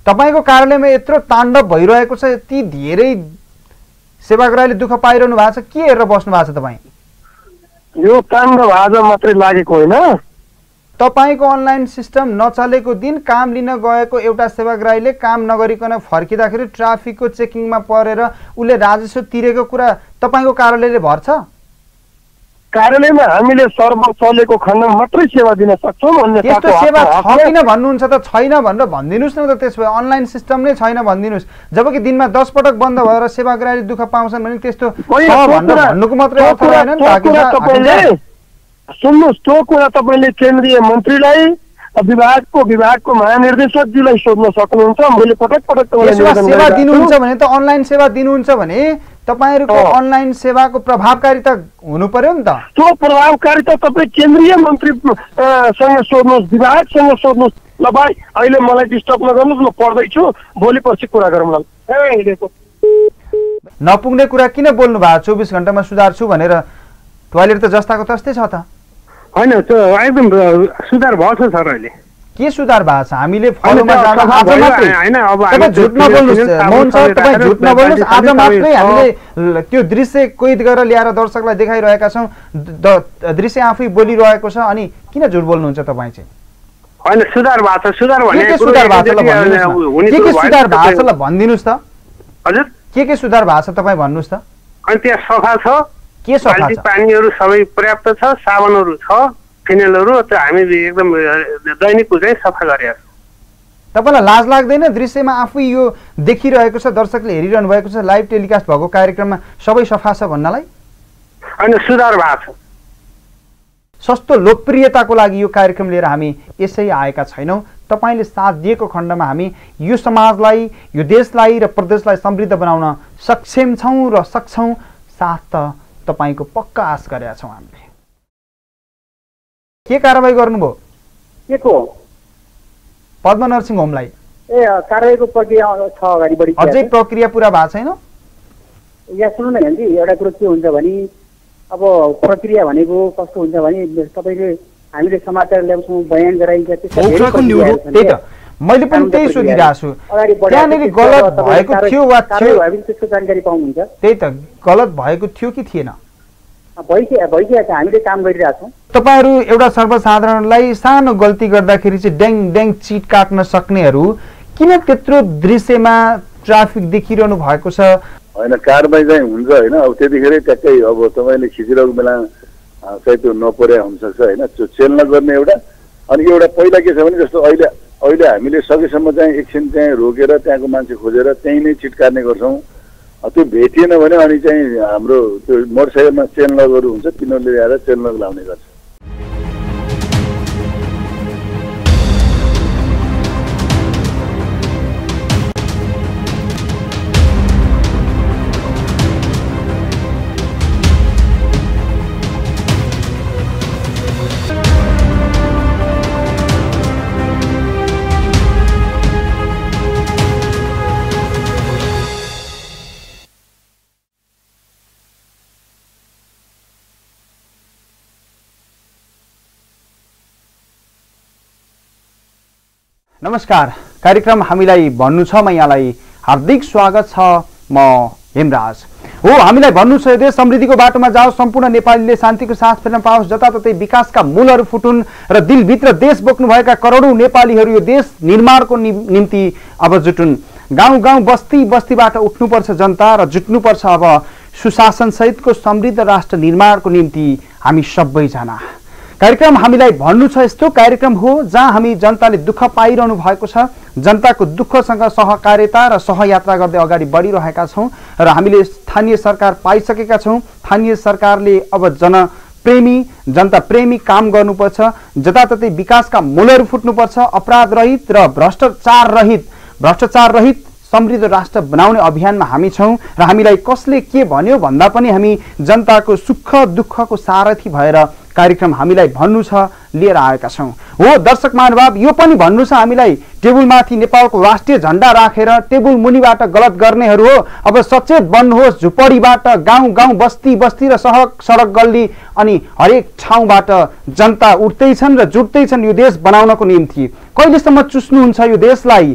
तपाईको कार्यालयमा यत्रो ताण्डव भइरहेको छ, यति धेरै सेवाग्राहीले दुःख पाइरहनु भएको छ, के हेरेर बस्नु भएको छ तपाईँ? यो ताण्डव आज मात्रै लागेको होइन। तपाईको अनलाइन सिस्टम नचलेको दिन काम लिन गएको एउटा सेवाग्राहीले काम नगरिकन फर्किँदाखेरि ट्राफिकको चेकिङमा परेर उसले राजस्व तिरेको कुरा तपाईको कार्यालयले भर्छ? कार्यालयमा हामीले सर्भर चलेको खण्डमा मात्रै सेवा दिन सक्छौँ। त्यस्तो सेवा छ किन भन्नुहुन्छ त? छैन भनेर भनिदिनुहोस् न त। त्यसो भए अनलाइन सिस्टम नै छैन भनिदिनुहोस्। जबकि दिनमा 10 पटक बन्द भएर सेवाग्राहीले दुःख पाउँछन् भने त्यस्तो भन्नुको मात्रै अर्थ होइन नि। सुन्नुहोस्, त्यो कुरा तपाईँले केन्द्रीय मन्त्रीलाई विभागको महानिर्देशकजीलाई सोध्न सक्नुहुन्छ। मैले पटक सेवा दिनुहुन्छ भने त अनलाइन सेवा दिनुहुन्छ भने तपाईहरुको अनलाइन सेवाको प्रभावकारिता हुनु पर्यो नि त। त्यो प्रभावकारिता तपाईँ केन्द्रीय मन्त्रीसँग सोध्नुहोस्, विभागसँग सोध्नुहोस्। ल भाइ, अहिले मलाई डिस्टर्ब नगर्नुहोस्, म पढ्दैछु, भोलि पर्सि कुरा गरौँ ल। नपुग्ने कुरा किन बोल्नु भयो? 24 घण्टामा सुधार छु भनेर टोयलेट त जस्ताको तस्तै छ त। होइन, एकदम सुधार भएको छ सर। अहिले के सुधार भएको छ? हामीले फलोमा जाँदा आज मात्रै हैन, अब हामी झुट नबोल्नुस्, मोहन सर तपाई झुट नबोल्नुस्। आज मात्रै हामीले त्यो दृश्य कैद गरेर ल्याएर दर्शकलाई देखाइरहेका छौं। दृश्य आफै बोलिरहेको छ, अनि किन झुट बोल्नुहुन्छ तपाई चाहिँ? हैन, सुधार भएको छ। सुधार भने के सुधार भएको छ ल भन्नुस् न। के सुधार भएको छ ल भनिदिनुस् त। हजुर, के सुधार भएको छ तपाई भन्नुस् त। अनि त्यहाँ सफा छ, के सफा छ? पानीहरु सबै पर्याप्त छ, साबुनहरु छ, फिनेलहरु त हामी एकदम दैनिक चाहिँ सफा गरेका छौं। तपाईलाई लाज लाग्दैन? दृश्यमा आफै यो देखिरहेको छ, दर्शकले हेरिरहनु भएको छ, लाइभ टेलिकास्ट भएको कार्यक्रममा सबै सफा छ भन्नलाई? हैन, सुधार भएको छ। सस्तो लोकप्रियताको लागि यो कार्यक्रम लिएर हामी यसै आएका छैनौं। तपाईले साथ दिएको खण्डमा हामी यो समाजलाई, यो देशलाई र प्रदेशलाई समृद्ध बनाउन सक्षम छौं र सक्छौं। साथ त तपाईको पक्का आश गरेका छौं हामीले। के कारबाही गर्नुभयो? के को? पद्म नर्सिङ होमलाई कारबाहीको प्रक्रिया छ, अगाडि बढी अझै प्रक्रिया पुरा भएको छैन। यहाँ सुन्नु न हेन्जी, एउटा कुरो के हुन्छ भने अब प्रक्रिया भनेको कस्तो हुन्छ भने तपाईले हामीले समाचार ल्याउँछौँ, बयान गराइन्छ, त्यही त मैले पनि त्यही सोधिरहेको छु। त्यहाँनिर गलत भएको थियो वा त्यसको जानकारी पाउनुहुन्छ? त्यही त गलत भएको थियो कि थिएन? भइसकेको छ, हामीले काम गरिरहेका छौँ। तपाईहरु एउटा सर्वसाधारणलाई सानो गल्ती गर्दाखेरि चाहिँ ड्याङ ड्याङ चिट काट्न सक्नेहरू किन त्यत्रो दृश्यमा ट्राफिक देखिरहनु भएको छ? हैन, कारबाही चाहिँ हुन्छ हैन। अब त्यतिखेरै ट्याक्कै अब तपाईले खिचिरहेको बेला चाहिँ त्यो नपरे हुन सक्छ हैन। त्यो चेल नगर्ने एउटा। अनि एउटा पहिला के छ भने जस्तो अहिले हामीले सकेसम्म चाहिँ एकछिन चाहिँ रोकेर त्यहाँको मान्छे खोजेर त्यही नै चिट काट्ने गर्छौं। त्यो भेटिएन भने अनि चाहिँ हाम्रो त्यो मोटरसाइकलमा चेन लगहरू हुन्छ, तिनीहरूले ल्याएर चेन लग लाउने गर्छ। नमस्कार, कार्यक्रम हामीलाई भन्नु छ, म यहाँलाई हार्दिक स्वागत छ। म हेमराज हो। हामीलाई भन्नु छ, देश समृद्धिको बाटोमा जाओस्, सम्पूर्ण नेपालीले शान्तिको साथ फेर्न पाओस्, जताततै विकासका मूलहरू फुटुन् र दिलभित्र देश बोक्नुभएका करोडौं नेपालीहरू यो देश निर्माणको निम्ति अब जुटुन्। गाउँ गाउँ बस्ती बस्तीबाट उठ्नुपर्छ जनता र जुट्नुपर्छ अब सुशासन सहितको समृद्ध राष्ट्र निर्माणको निम्ति हामी सबैजना। कार्यक्रम हामीलाई भन्नु छ यस्तो कार्यक्रम हो जहाँ हामी जनताले दुःख पाइरहनु भएको छ, जनताको दुःखसँग सहकार्यता र सहयात्रा गर्दै अगाडि बढिरहेका छौं र हामीले स्थानीय सरकार पाइसकेका छौं। स्थानीय सरकारले अब जनप्रेमी, जनता प्रेमी काम गर्नुपर्छ, जताततै विकासका मूलहरू फुट्नुपर्छ, अपराध रहित र भ्रष्टाचार रहित समृद्ध राष्ट्र बनाउने अभियानमा हामी छौं र हामीलाई कसले के भन्यो भन्दा पनि हामी जनताको सुख दुःखको सारथी भएर कार्यक्रम हामीलाई भन्नु छ लिएर आएका छौं। हो दर्शक महानुभाव, यो पनि भन्नु छ हामीलाई, टेबुलमाथि नेपालको राष्ट्रिय झण्डा राखेर टेबुल मुनिबाट गलत गर्नेहरू हो अब सचेत बन्नुहोस्। झुपडीबाट गाउँ गाउँ बस्ती बस्ती र सडक गल्ली अनि हरेक ठाउँबाट जनता उठ्दैछन् र जुट्दैछन् यो देश बनाउनको निम्ति। कहिलेसम्म चुस्नुहुन्छ यो देशलाई?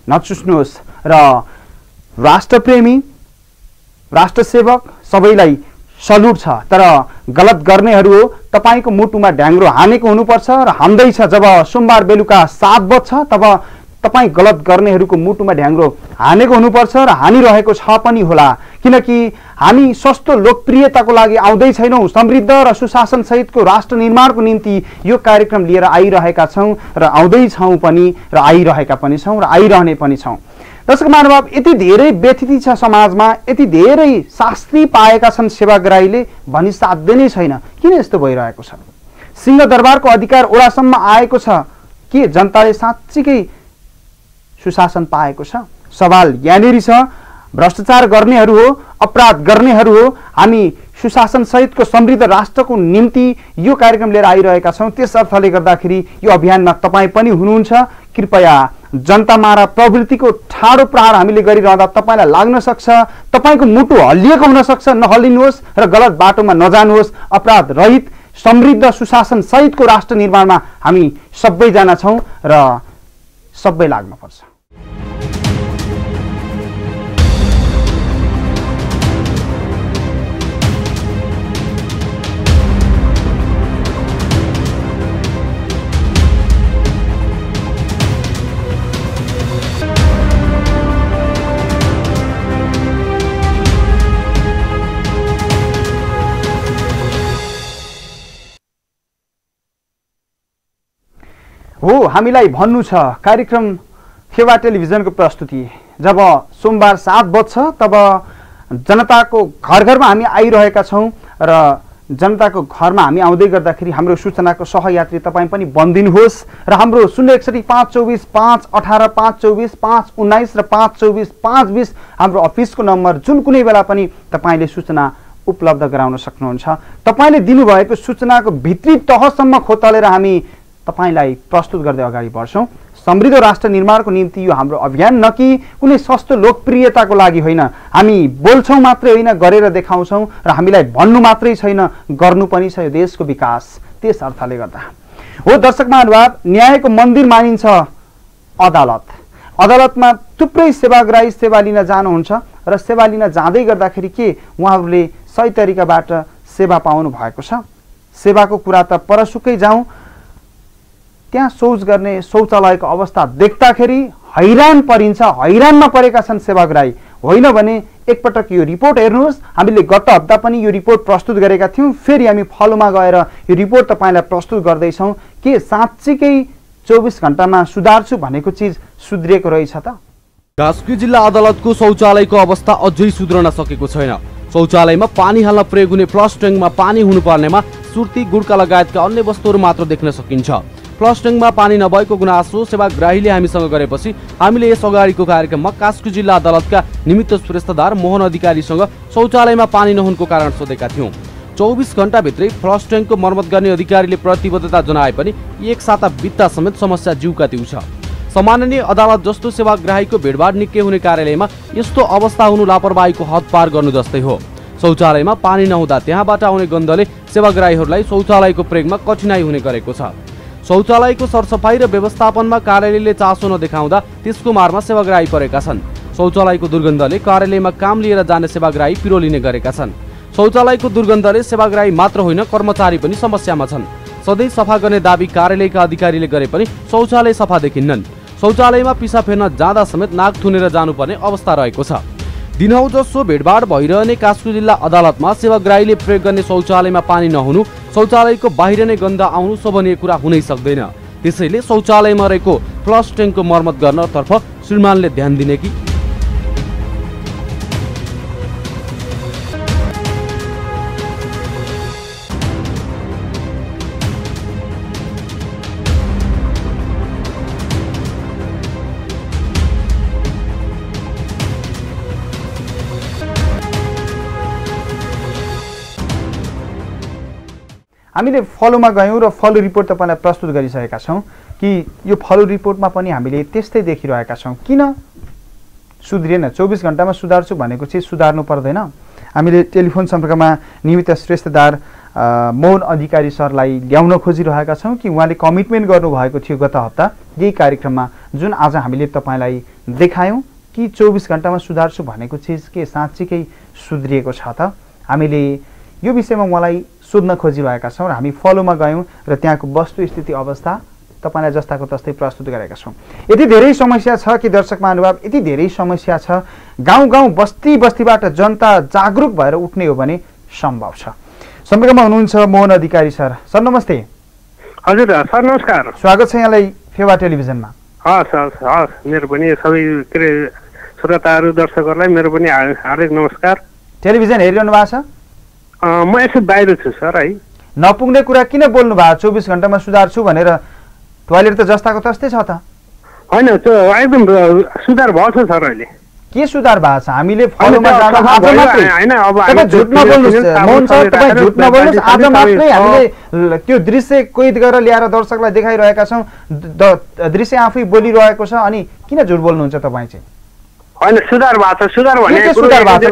नचुस्नुहोस् र राष्ट्रप्रेमी राष्ट्रसेवक सबैलाई सल्युट छ। तर गलत गर्नेहरू हो तपाईको मुटुमा ढ्याङ्ग्रो हानेको हुनुपर्छ र हान्दैछ। जब सोमबार बेलुका 7 बज्छ तब तपाई गलत गर्नेहरूको मुटुमा ढ्याङ्ग्रो हानेको हुनुपर्छ र हानिरहेको छ पनि होला। किनकि हामी सस्तो लोकप्रियताको लागि आउँदै छैनौँ, समृद्ध र सुशासन सहितको राष्ट्र निर्माणको निम्ति यो कार्यक्रम लिएर आइरहेका छौँ र आउँदैछौँ पनि र आइरहेका पनि छौँ र आइरहने पनि छौँ। दर्शक महानुभाव, यति धेरै व्यथिति छ समाजमा, यति धेरै शास्ति पाएका छन् सेवाग्राहीले भनी साध्य नै छैन। किन यस्तो भइरहेको छ? सिंहदरबारको अधिकार ओडासम्म आएको छ के जनताले साँच्चीकै सुशासन पाएको छ? सवाल यहाँनिर छ। भ्रष्टाचार गर्नेहरू हो, अपराध गर्नेहरू हो। हामी सुशासन सहितको समृद्ध राष्ट्रको निम्ति यो कार्यक्रम लिएर आइरहेका छौँ। त्यस अर्थले गर्दाखेरि यो अभियानमा तपाईँ पनि हुनुहुन्छ। कृपया जनतामारा प्रवृत्तिको ठाडो प्रहार हामीले गरिरहँदा तपाईँलाई लाग्न सक्छ, तपाईँको मुटु हल्लिएको हुन सक्छ। नहल्लिनुहोस् र गलत बाटोमा नजानुहोस्। अपराध रहित समृद्ध सुशासन सहितको राष्ट्र निर्माणमा हामी सबैजना छौँ र सबै लाग्नुपर्छ। हो, हामीलाई भन्नु छ कार्यक्रम फेवा टेलिभिजनको प्रस्तुति। जब सोमबार 7 बज्छ तब जनताको घर घरमा हामी आइरहेका छौँ र जनताको घरमा हामी आउँदै गर्दाखेरि हाम्रो सूचनाको सहयात्री तपाईँ पनि बनिदिनुहोस् र हाम्रो 061 524 518 524 519 र 524 520 हाम्रो अफिसको नम्बर, जुन कुनै बेला पनि तपाईँले सूचना उपलब्ध गराउन सक्नुहुन्छ। तपाईँले दिनुभएको सूचनाको भित्री तहसम्म खोतलेर हामी तपाईलाई प्रस्तुत गर्दै अगाडि बढ्छौँ। समृद्ध राष्ट्र निर्माणको निम्ति यो हाम्रो अभियान न कि कुनै सस्तो लोकप्रियताको लागि होइन। हामी बोल्छौँ मात्रै होइन, गरेर देखाउँछौँ र हामीलाई भन्नु मात्रै छैन, गर्नु पनि छ यो देशको विकास। त्यस अर्थले गर्दा हो दर्शक महानुभाव, न्यायको मन्दिर मानिन्छ अदालत। अदालतमा थुप्रै सेवाग्राही सेवा लिन जानुहुन्छ र सेवा लिन जाँदै गर्दाखेरि के उहाँहरूले सही तरिकाबाट सेवा पाउनु भएको छ? सेवाको कुरा त परसुकै जाउँ, त्यहाँ शौच गर्ने शौचालयको अवस्था देख्दाखेरि हैरान परिन्छ। हैरानमा परेका छन् सेवाग्राही। होइन भने एकपटक यो रिपोर्ट हेर्नुहोस्। हामीले गत हप्ता पनि यो रिपोर्ट प्रस्तुत गरेका थियौँ। फेरि हामी फलोमा गएर यो रिपोर्ट तपाईँलाई प्रस्तुत गर्दैछौँ। के साँच्चीकै 24 घण्टामा सुधार्छु भनेको चिज सुध्रिएको रहेछ त? कास्की जिल्ला अदालतको शौचालयको अवस्था अझै सुध्रन सकेको छैन। शौचालयमा पानी हाल्न प्रयोग हुने फ्लस ट्याङ्कमा पानी हुनुपर्नेमा सुर्ती, गुड्का लगायतका अन्य वस्तुहरू मात्र देख्न सकिन्छ। फ्लस ट्याङ्कमा पानी नभएको गुनासो सेवाग्राहीले हामीसँग गरेपछि हामीले यस अगाडिको कार्यक्रममा कास्की जिल्ला अदालतका निमित्त सुरेस्तादार मोहन अधिकारीसँग शौचालयमा पानी नहुनुको कारण सोधेका थियौँ। 24 घण्टाभित्रै फ्लस ट्याङ्कको मर्मत गर्ने अधिकारीले प्रतिबद्धता जनाए पनि एक साता बित्ता समेत समस्या जिउका तिउ छ। सामान्य अदालत जस्तो सेवाग्राहीको भिडभाड निकै हुने कार्यालयमा यस्तो अवस्था हुनु लापरवाहीको हद पार गर्नु जस्तै हो। शौचालयमा पानी नहुँदा त्यहाँबाट आउने गन्धले सेवाग्राहीहरूलाई शौचालयको प्रयोगमा कठिनाइ हुने गरेको छ। शौचालयको सरसफाई र व्यवस्थापनमा कार्यालयले चासो नदेखाउँदा त्यसको मारमा सेवाग्राही परेका छन्। शौचालयको दुर्गन्धले कार्यालयमा काम लिएर जाने सेवाग्राही पिरोलिने गरेका छन्। शौचालयको दुर्गन्धले सेवाग्राही मात्र होइन, कर्मचारी पनि समस्यामा छन्। सधैँ सफा गर्ने दाबी कार्यालयका अधिकारीले गरे पनि शौचालय सफा देखिन्नन्। शौचालयमा पिसा फेर्न जाँदा समेत नाक थुनेर जानुपर्ने अवस्था रहेको छ। दिनहौ जसो भिडभाड भइरहने कास्की जिल्ला अदालतमा सेवाग्राहीले प्रयोग गर्ने शौचालयमा पानी नहुनु, शौचालयको बाहिर नै गन्ध आउनु शोभनीय कुरा हुनै सक्दैन। त्यसैले शौचालयमा रहेको फ्लस ट्याङ्कको मर्मत गर्नतर्फ श्रीमानले ध्यान दिने कि हामीले फलोमा गयौँ र फलो रिपोर्ट तपाईँलाई प्रस्तुत गरिसकेका छौँ कि यो फलो रिपोर्टमा पनि हामीले त्यस्तै देखिरहेका छौँ। किन सुध्रिएन? 24 घण्टामा सुधार्छु भनेको चिज सुधार्नु पर्दैन? हामीले टेलिफोन सम्पर्कमा निमित्त श्रेष्ठदार मोहन अधिकारी सरलाई ल्याउन खोजिरहेका छौँ कि उहाँले कमिटमेन्ट गर्नुभएको थियो गत हप्ता यही कार्यक्रममा जुन आज हामीले तपाईँलाई देखायौँ कि 24 घण्टामा सुधार्छु भनेको चिज के साँच्चीकै सुध्रिएको छ त? हामीले यो विषयमा मलाई सोध्न खोजिरहेका छौँ र हामी फलोमा गयौँ र त्यहाँको वस्तुस्थिति अवस्था तपाईँलाई जस्ताको तस्तै प्रस्तुत गरेका छौँ। यति धेरै समस्या छ कि दर्शक महानुभाव, यति धेरै समस्या छ, गाउँ गाउँ बस्ती बस्तीबाट जनता जागरुक भएर उठ्ने हो भने सम्भव छ। सम्पर्कमा हुनुहुन्छ मोहन अधिकारी सर। सर नमस्ते। हजुर सर नमस्कार, स्वागत छ यहाँलाई फेवा टेलिभिजनमा। हस् हस् हस्, मेरो पनि सबै के अरे श्रोताहरू दर्शकहरूलाई मेरो पनि हार्दिक नमस्कार। टेलिभिजन हेरिरहनु भएको छ? म यसो बाहिर छु सर है। नपुग्ने कुरा किन बोल्नु भएको? 24 घण्टामा सुधार्छु भनेर टोयलेट त जस्ताको तस्तै छ त। होइन त्यो एकदम सुधार भएको छ सर अहिले। के सुधार भएको छ? हामीले फलोमा जाँदा आज मात्रै तपाईँ झुट नबोल्नुहोस् मोहन सर, तपाईँ झुट नबोल्नुहोस्। आज मात्रै हामीले त्यो दृश्य कैद गरेर ल्याएर दर्शकलाई देखाइरहेका छौँ, दृश्य आफै बोलिरहेको छ, अनि किन झुट बोल्नुहुन्छ तपाईँ चाहिँ? होइन सुधार भएको छ, सुधार भने के सुधार भएको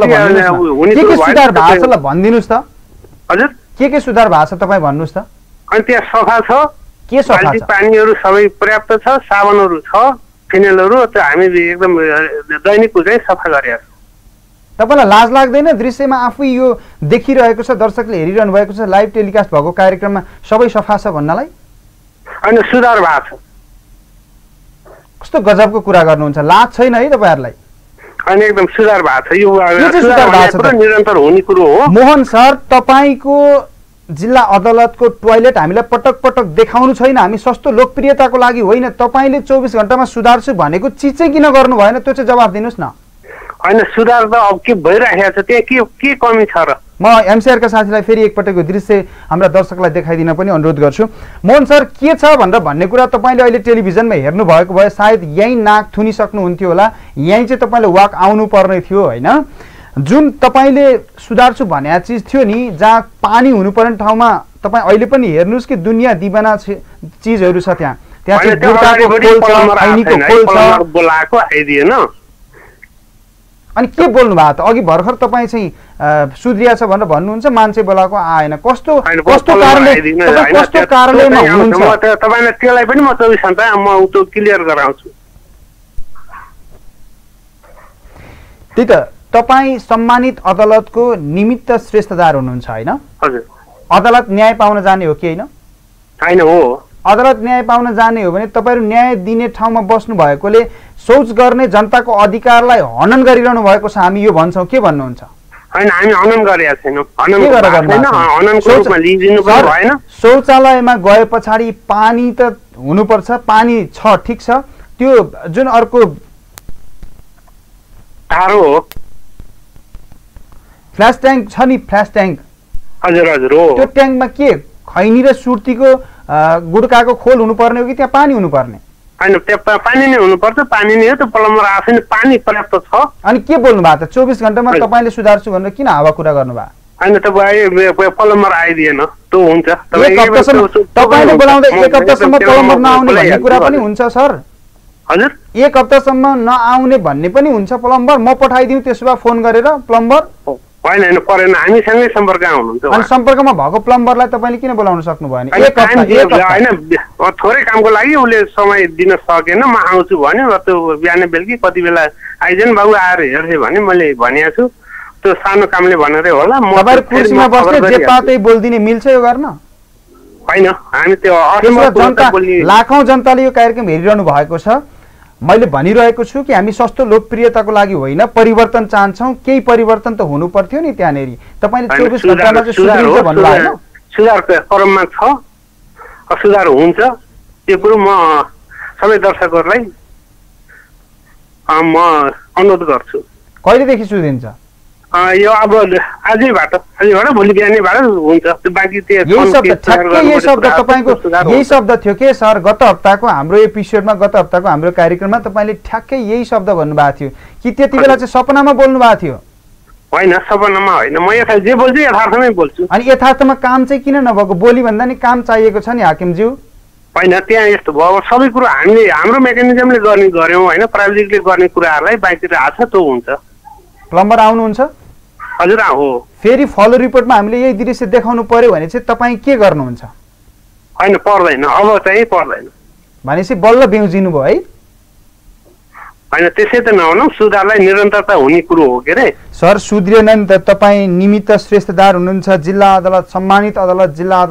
छ ल भनिदिनुहोस् त। हजुर के सुधार भएको छ तपाईँ भन्नुहोस् त। अनि त्यहाँ सफा छ, के सफा छ? पानीहरू सबै पर्याप्त छ, साबुनहरू छ, फिनेलहरू, त्यो हामी एकदम दैनिक चाहिँ सफा गरेका छौँ। तपाईँलाई लाज लाग्दैन? दृश्यमा आफै यो देखिरहेको छ, दर्शकले हेरिरहनु भएको छ, लाइभ टेलिकास्ट भएको कार्यक्रममा सबै सफा छ भन्नलाई? होइन सुधार भएको छ। कस्तो गजबको कुरा गर्नुहुन्छ, लाज छैन है तपाईँहरूलाई? अनि एकदम सुधार भएको छ, यो निरन्तर हुने कुरो हो। मोहन सर, तपाईँको जिल्ला अदालतको टोयलेट हामीलाई पटक पटक देखाउनु छैन, हामी सस्तो लोकप्रियताको लागि होइन, तपाईँले 24 घण्टामा सुधार्छु भनेको चिज चाहिँ किन गर्नु भएन, त्यो चाहिँ जवाफ दिनुहोस् न। होइन सुधार त अब के भइरहेको छ, त्यहाँ के कमी छ र? म एमसीआरका साथीलाई फेरि एकपटकको दृश्य हाम्रा दर्शकलाई देखाइदिन पनि अनुरोध गर्छु। मोहन सर, के छ भनेर भन्ने कुरा तपाईँले अहिले टेलिभिजनमा हेर्नु भएको भए सायद यहीँ नाक थुनिसक्नुहुन्थ्यो होला, यहीँ चाहिँ तपाईँले वाक आउनु पर्ने थियो होइन? जुन तपाईँले सुधार्छु भने चिज थियो नि, जहाँ पानी हुनुपर्ने ठाउँमा तपाईँ अहिले पनि हेर्नुहोस् कि दुनियाँ दिवाना चिजहरू छ त्यहाँ चाहिँ बुर्काको खोल छ, खैनीको खोल छ, बोलाएको आइदिएन। अनि के बोल्नु भएको त? अघि भर्खर तपाईँ चाहिँ सुध्रिया छ भनेर भन्नुहुन्छ, मान्छे बोलाएको आएन, कस्तो कारणले हुनुहुन्छ? तपाईँलाई त्यसलाई पनि म 24 घण्टा म त्यो क्लियर गराउँछु। त्यही त, तपाईँ सम्मानित अदालतको निमित्त श्रेष्ठदार हुनुहुन्छ होइन? हजुर। अदालत न्याय पाउन जाने हो कि होइन? होइन हो। अदालत न्याय पाउन जाने हो भने तपाईँहरू न्याय दिने ठाउँमा बस्नु भएकोले शौच गर्ने जनताको अधिकारलाई हनन गरिरहनु भएको छ, हामी यो भन्छौँ। के भन्नुहुन्छ? होइन हामी हनन गरेका छैनौँ, शौचालयमा गए पछाडि पानी त हुनुपर्छ, पानी छ ठिक छ, त्यो जुन अर्को टाढो हो फ्ल्यास ट्याङ्क छ नि, फ्ल्यास ट्याङ्क। हजुर हजुर हो। त्यो ट्याङ्कमा के खैनी र सुर्तीको गुड्काको खोल हुनुपर्ने हो कि त्यहाँ पानी हुनुपर्ने? होइन त्यहाँ पानी नै हुनुपर्छ, पानी नै हो, त्यो प्लम्बर आफै नै पानी पर्याप्त छ। अनि के बोल्नु भएको त? 24 घण्टामा तपाईँले सुधार्छु भनेर किन हावा कुरा गर्नुभयो? होइन तपाईँ प्लम्बर आइदिएन, त्यो हुन्छ। तपाईँले बोलाउँदा एक हप्तासम्म प्लम्बर नआउने भन्ने कुरा पनि हुन्छ सर? हजुर, एक हप्तासम्म नआउने भन्ने पनि हुन्छ प्लम्बर? म पठाइदिउँ त्यसो भए फोन गरेर प्लम्बर? होइन होइन परेन, हामीसँगै सम्पर्कमा हुनुहुन्छ। अनि सम्पर्कमा भएको प्लम्बरलाई तपाईँले किन बोलाउन सक्नु भएन? होइन थोरै कामको लागि उसले समय दिन सकेन, म आउँछु भन्यो, त्यो बिहान बेलुकी कति बेला आइजन बाबु आएर हेर्थे भने मैले भनेको छु, त्यो सानो कामले भनेर होला। तपाईहरु कुर्सीमा बस्ने जे पातै बोल्दिने मिल्छ यो गर्न? होइन, हामी त्यो लाखौं जनताले यो कार्यक्रम हेरिरहनु भएको छ। मैले भनिरहेको छु कि हामी सस्तो लोकप्रियताको लागि होइन, परिवर्तन चाहन्छौं। केही परिवर्तन त हुनु पर्थ्यो नि त्यहाँनेरि। तपाईले 24 घण्टामा चाहिँ सुधारिन्छ भन्नु भएन? सुधारको क्रममा छ, सुधार हुन्छ। त्यो कुरो म सबै दर्शकहरूलाई म अनुरोध गर्छु। कहिलेदेखि सुधिन्छ? यो अब आजैबाट भोलि बिहानैबाट हुन्छ। बाँकी यही शब्द तपाईको यही शब्द थियो के सर? गत हप्ताको हाम्रो एपिसोडमा, गत हप्ताको हाम्रो कार्यक्रममा तपाईले ठ्याक्कै यही शब्द भन्नुभएको थियो कि त्यति बेला चाहिँ सपनामा बोल्नु भएको थियो? होइन, सपनामा होइन, म जे बोल्छु यथार्थमै बोल्छु। अनि यथार्थमा काम चाहिँ किन नभएको? बोली भन्दा नि काम चाहिएको छ नि हाकिमज्यू। होइन, त्यहाँ यस्तो भयो, सबै कुरो हामीले हाम्रो मेकानिजमले गर्यौँ होइन, प्राविधिकले गर्ने कुराहरूलाई बाहिर आछ त्यो हुन्छ। प्लम्बर आउनुहुन्छ? हजुर हो। फेरि फलो रिपोर्टमा हामीले यही दृश्य देखाउनु पर्यो भने चाहिँ तपाईँ के गर्नुहुन्छ? होइन, पर्दैन, अब चाहिँ पर्दैन भनेपछि बल्ल बेउजिनु भयो है? होइन त्यसै त नहुनु, सुधारलाई निरन्तरता हुने कुरो हो के अरे। सर सुध्रिएनन् त। तपाईँ निमित्त श्रेष्ठदार हुनुहुन्छ, जिल्ला अदालत, सम्मानित अदालत, जिल्ला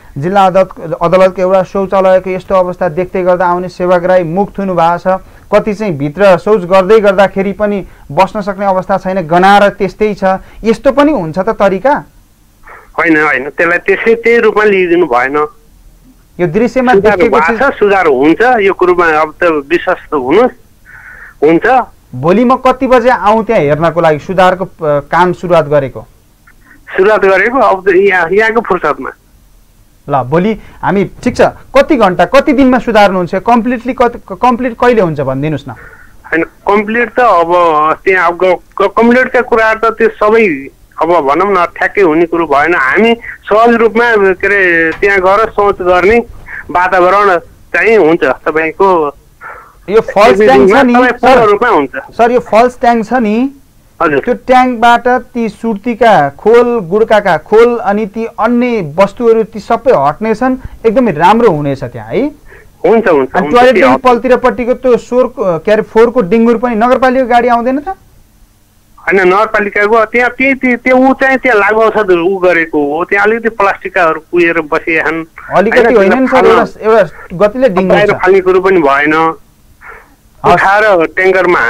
अदालतको एउटा शौचालयको यस्तो अवस्था देख्दै गर्दा आउने सेवाग्राही मुख थुनु भएको छ। कति चाहिँ भित्र शौच गर्दै गर्दाखेरि पनि बस्न सक्ने अवस्था छैन, गनाएर त्यस्तै छ। यस्तो पनि हुन्छ त तरिका? होइन, त्यसलाई त्यही रूपमा लिइदिनु भएन। यो दृश्यमा देखेको सुधार हुन्छ, यो कुरोमा अब त विश्वस्त हुनुहोस्, हुन्छ। भोलि म कति बजे आउँ त्यहाँ हेर्नको लागि? सुधारको काम सुरुवात गरेको अब यहाँको फुर्सदमा। ल भोलि हामी ठिक छ, कति घन्टा कति दिनमा सुधार्नुहुन्छ? कम्प्लिट कहिले हुन्छ भनिदिनुहोस् न। होइन कम्प्लिट त अब त्यहाँ अब कम्प्लिटका कुराहरू त त्यो सबै अब भनौँ न ठ्याक्कै हुने कुरो भएन। हामी सहज रूपमा के अरे त्यहाँ गएर सोच गर्ने वातावरण चाहिँ हुन्छ तपाईँको। यो फल्स ट्याङ्क छ नि रूपमा हुन्छ सर, यो फल्स ट्याङ्क छ नि, त्यो ट्याङ्कबाट ती सुर्तीका खोल, गुड्काका खोल अनि ती अन्य वस्तुहरू ती सबै हट्नेछन्, एकदमै राम्रो हुनेछ त्यहाँ है। हुन्छ। टोयलेटदेखि पल्तिरपट्टिको त्यो के अरे फोहोरको डिङ्गुर पनि नगरपालिकाको गाडी आउँदैन त? होइन नगरपालिकाको त्यहाँ त्यो ऊ चाहिँ त्यहाँ लागु औषध ऊ गरेको हो, त्यहाँ अलिकति प्लास्टिकहरू कुहेर बसिएछन्। अलिकति होइन नि सर, एउटा गतिले डिङ्गुर फाल्ने कुरो पनि भएन। उठाएर ट्याङ्करमा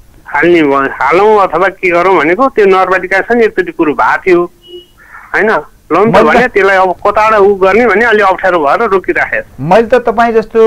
हालौँ अथवा के गरौँ भनेको त्यो नगरपालिकासँग एकचोटि कुरो भएको थियो होइन। लोन त भने त्यसलाई अब कताबाट ऊ गर्ने भने अलि अप्ठ्यारो भएर रोकिराखेँ। मैले त तपाईँ जस्तो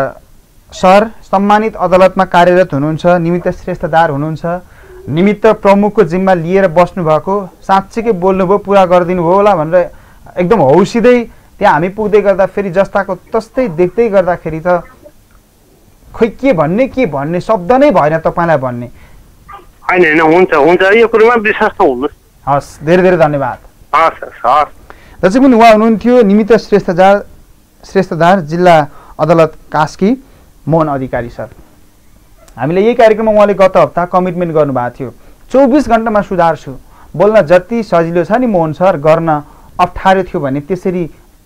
सर सम्मानित अदालतमा कार्यरत हुनुहुन्छ, निमित्त श्रेष्ठदार हुनुहुन्छ, निमित्त प्रमुखको जिम्मा लिएर बस्नु भएको, साँच्चीकै बोल्नुभयो, पुरा गरिदिनु भयो होला भनेर एकदम हौसिँदै त्यहाँ हामी पुग्दै गर्दा फेरि जस्ताको तस्तै देख्दै गर्दाखेरि त खोइ के भन्ने शब्द नै भएन तपाईँलाई भन्ने। होइन हुन्छ यो कुरोमा विश्वास हुनुहोस्। हस्, धेरै धन्यवाद। हस्। जस्तै पनि उहाँ हुनुहुन्थ्यो निमित्त श्रेष्ठदार जिल्ला अदालत कास्की मोहन अधिकारी सर। हामीले यही कार्यक्रममा उहाँले गत हप्ता कमिटमेन्ट गर्नुभएको थियो, 24 घण्टामा सुधार्छु। बोल्न जति सजिलो छ नि मोहन सर, गर्न अप्ठ्यारो थियो भने त्यसरी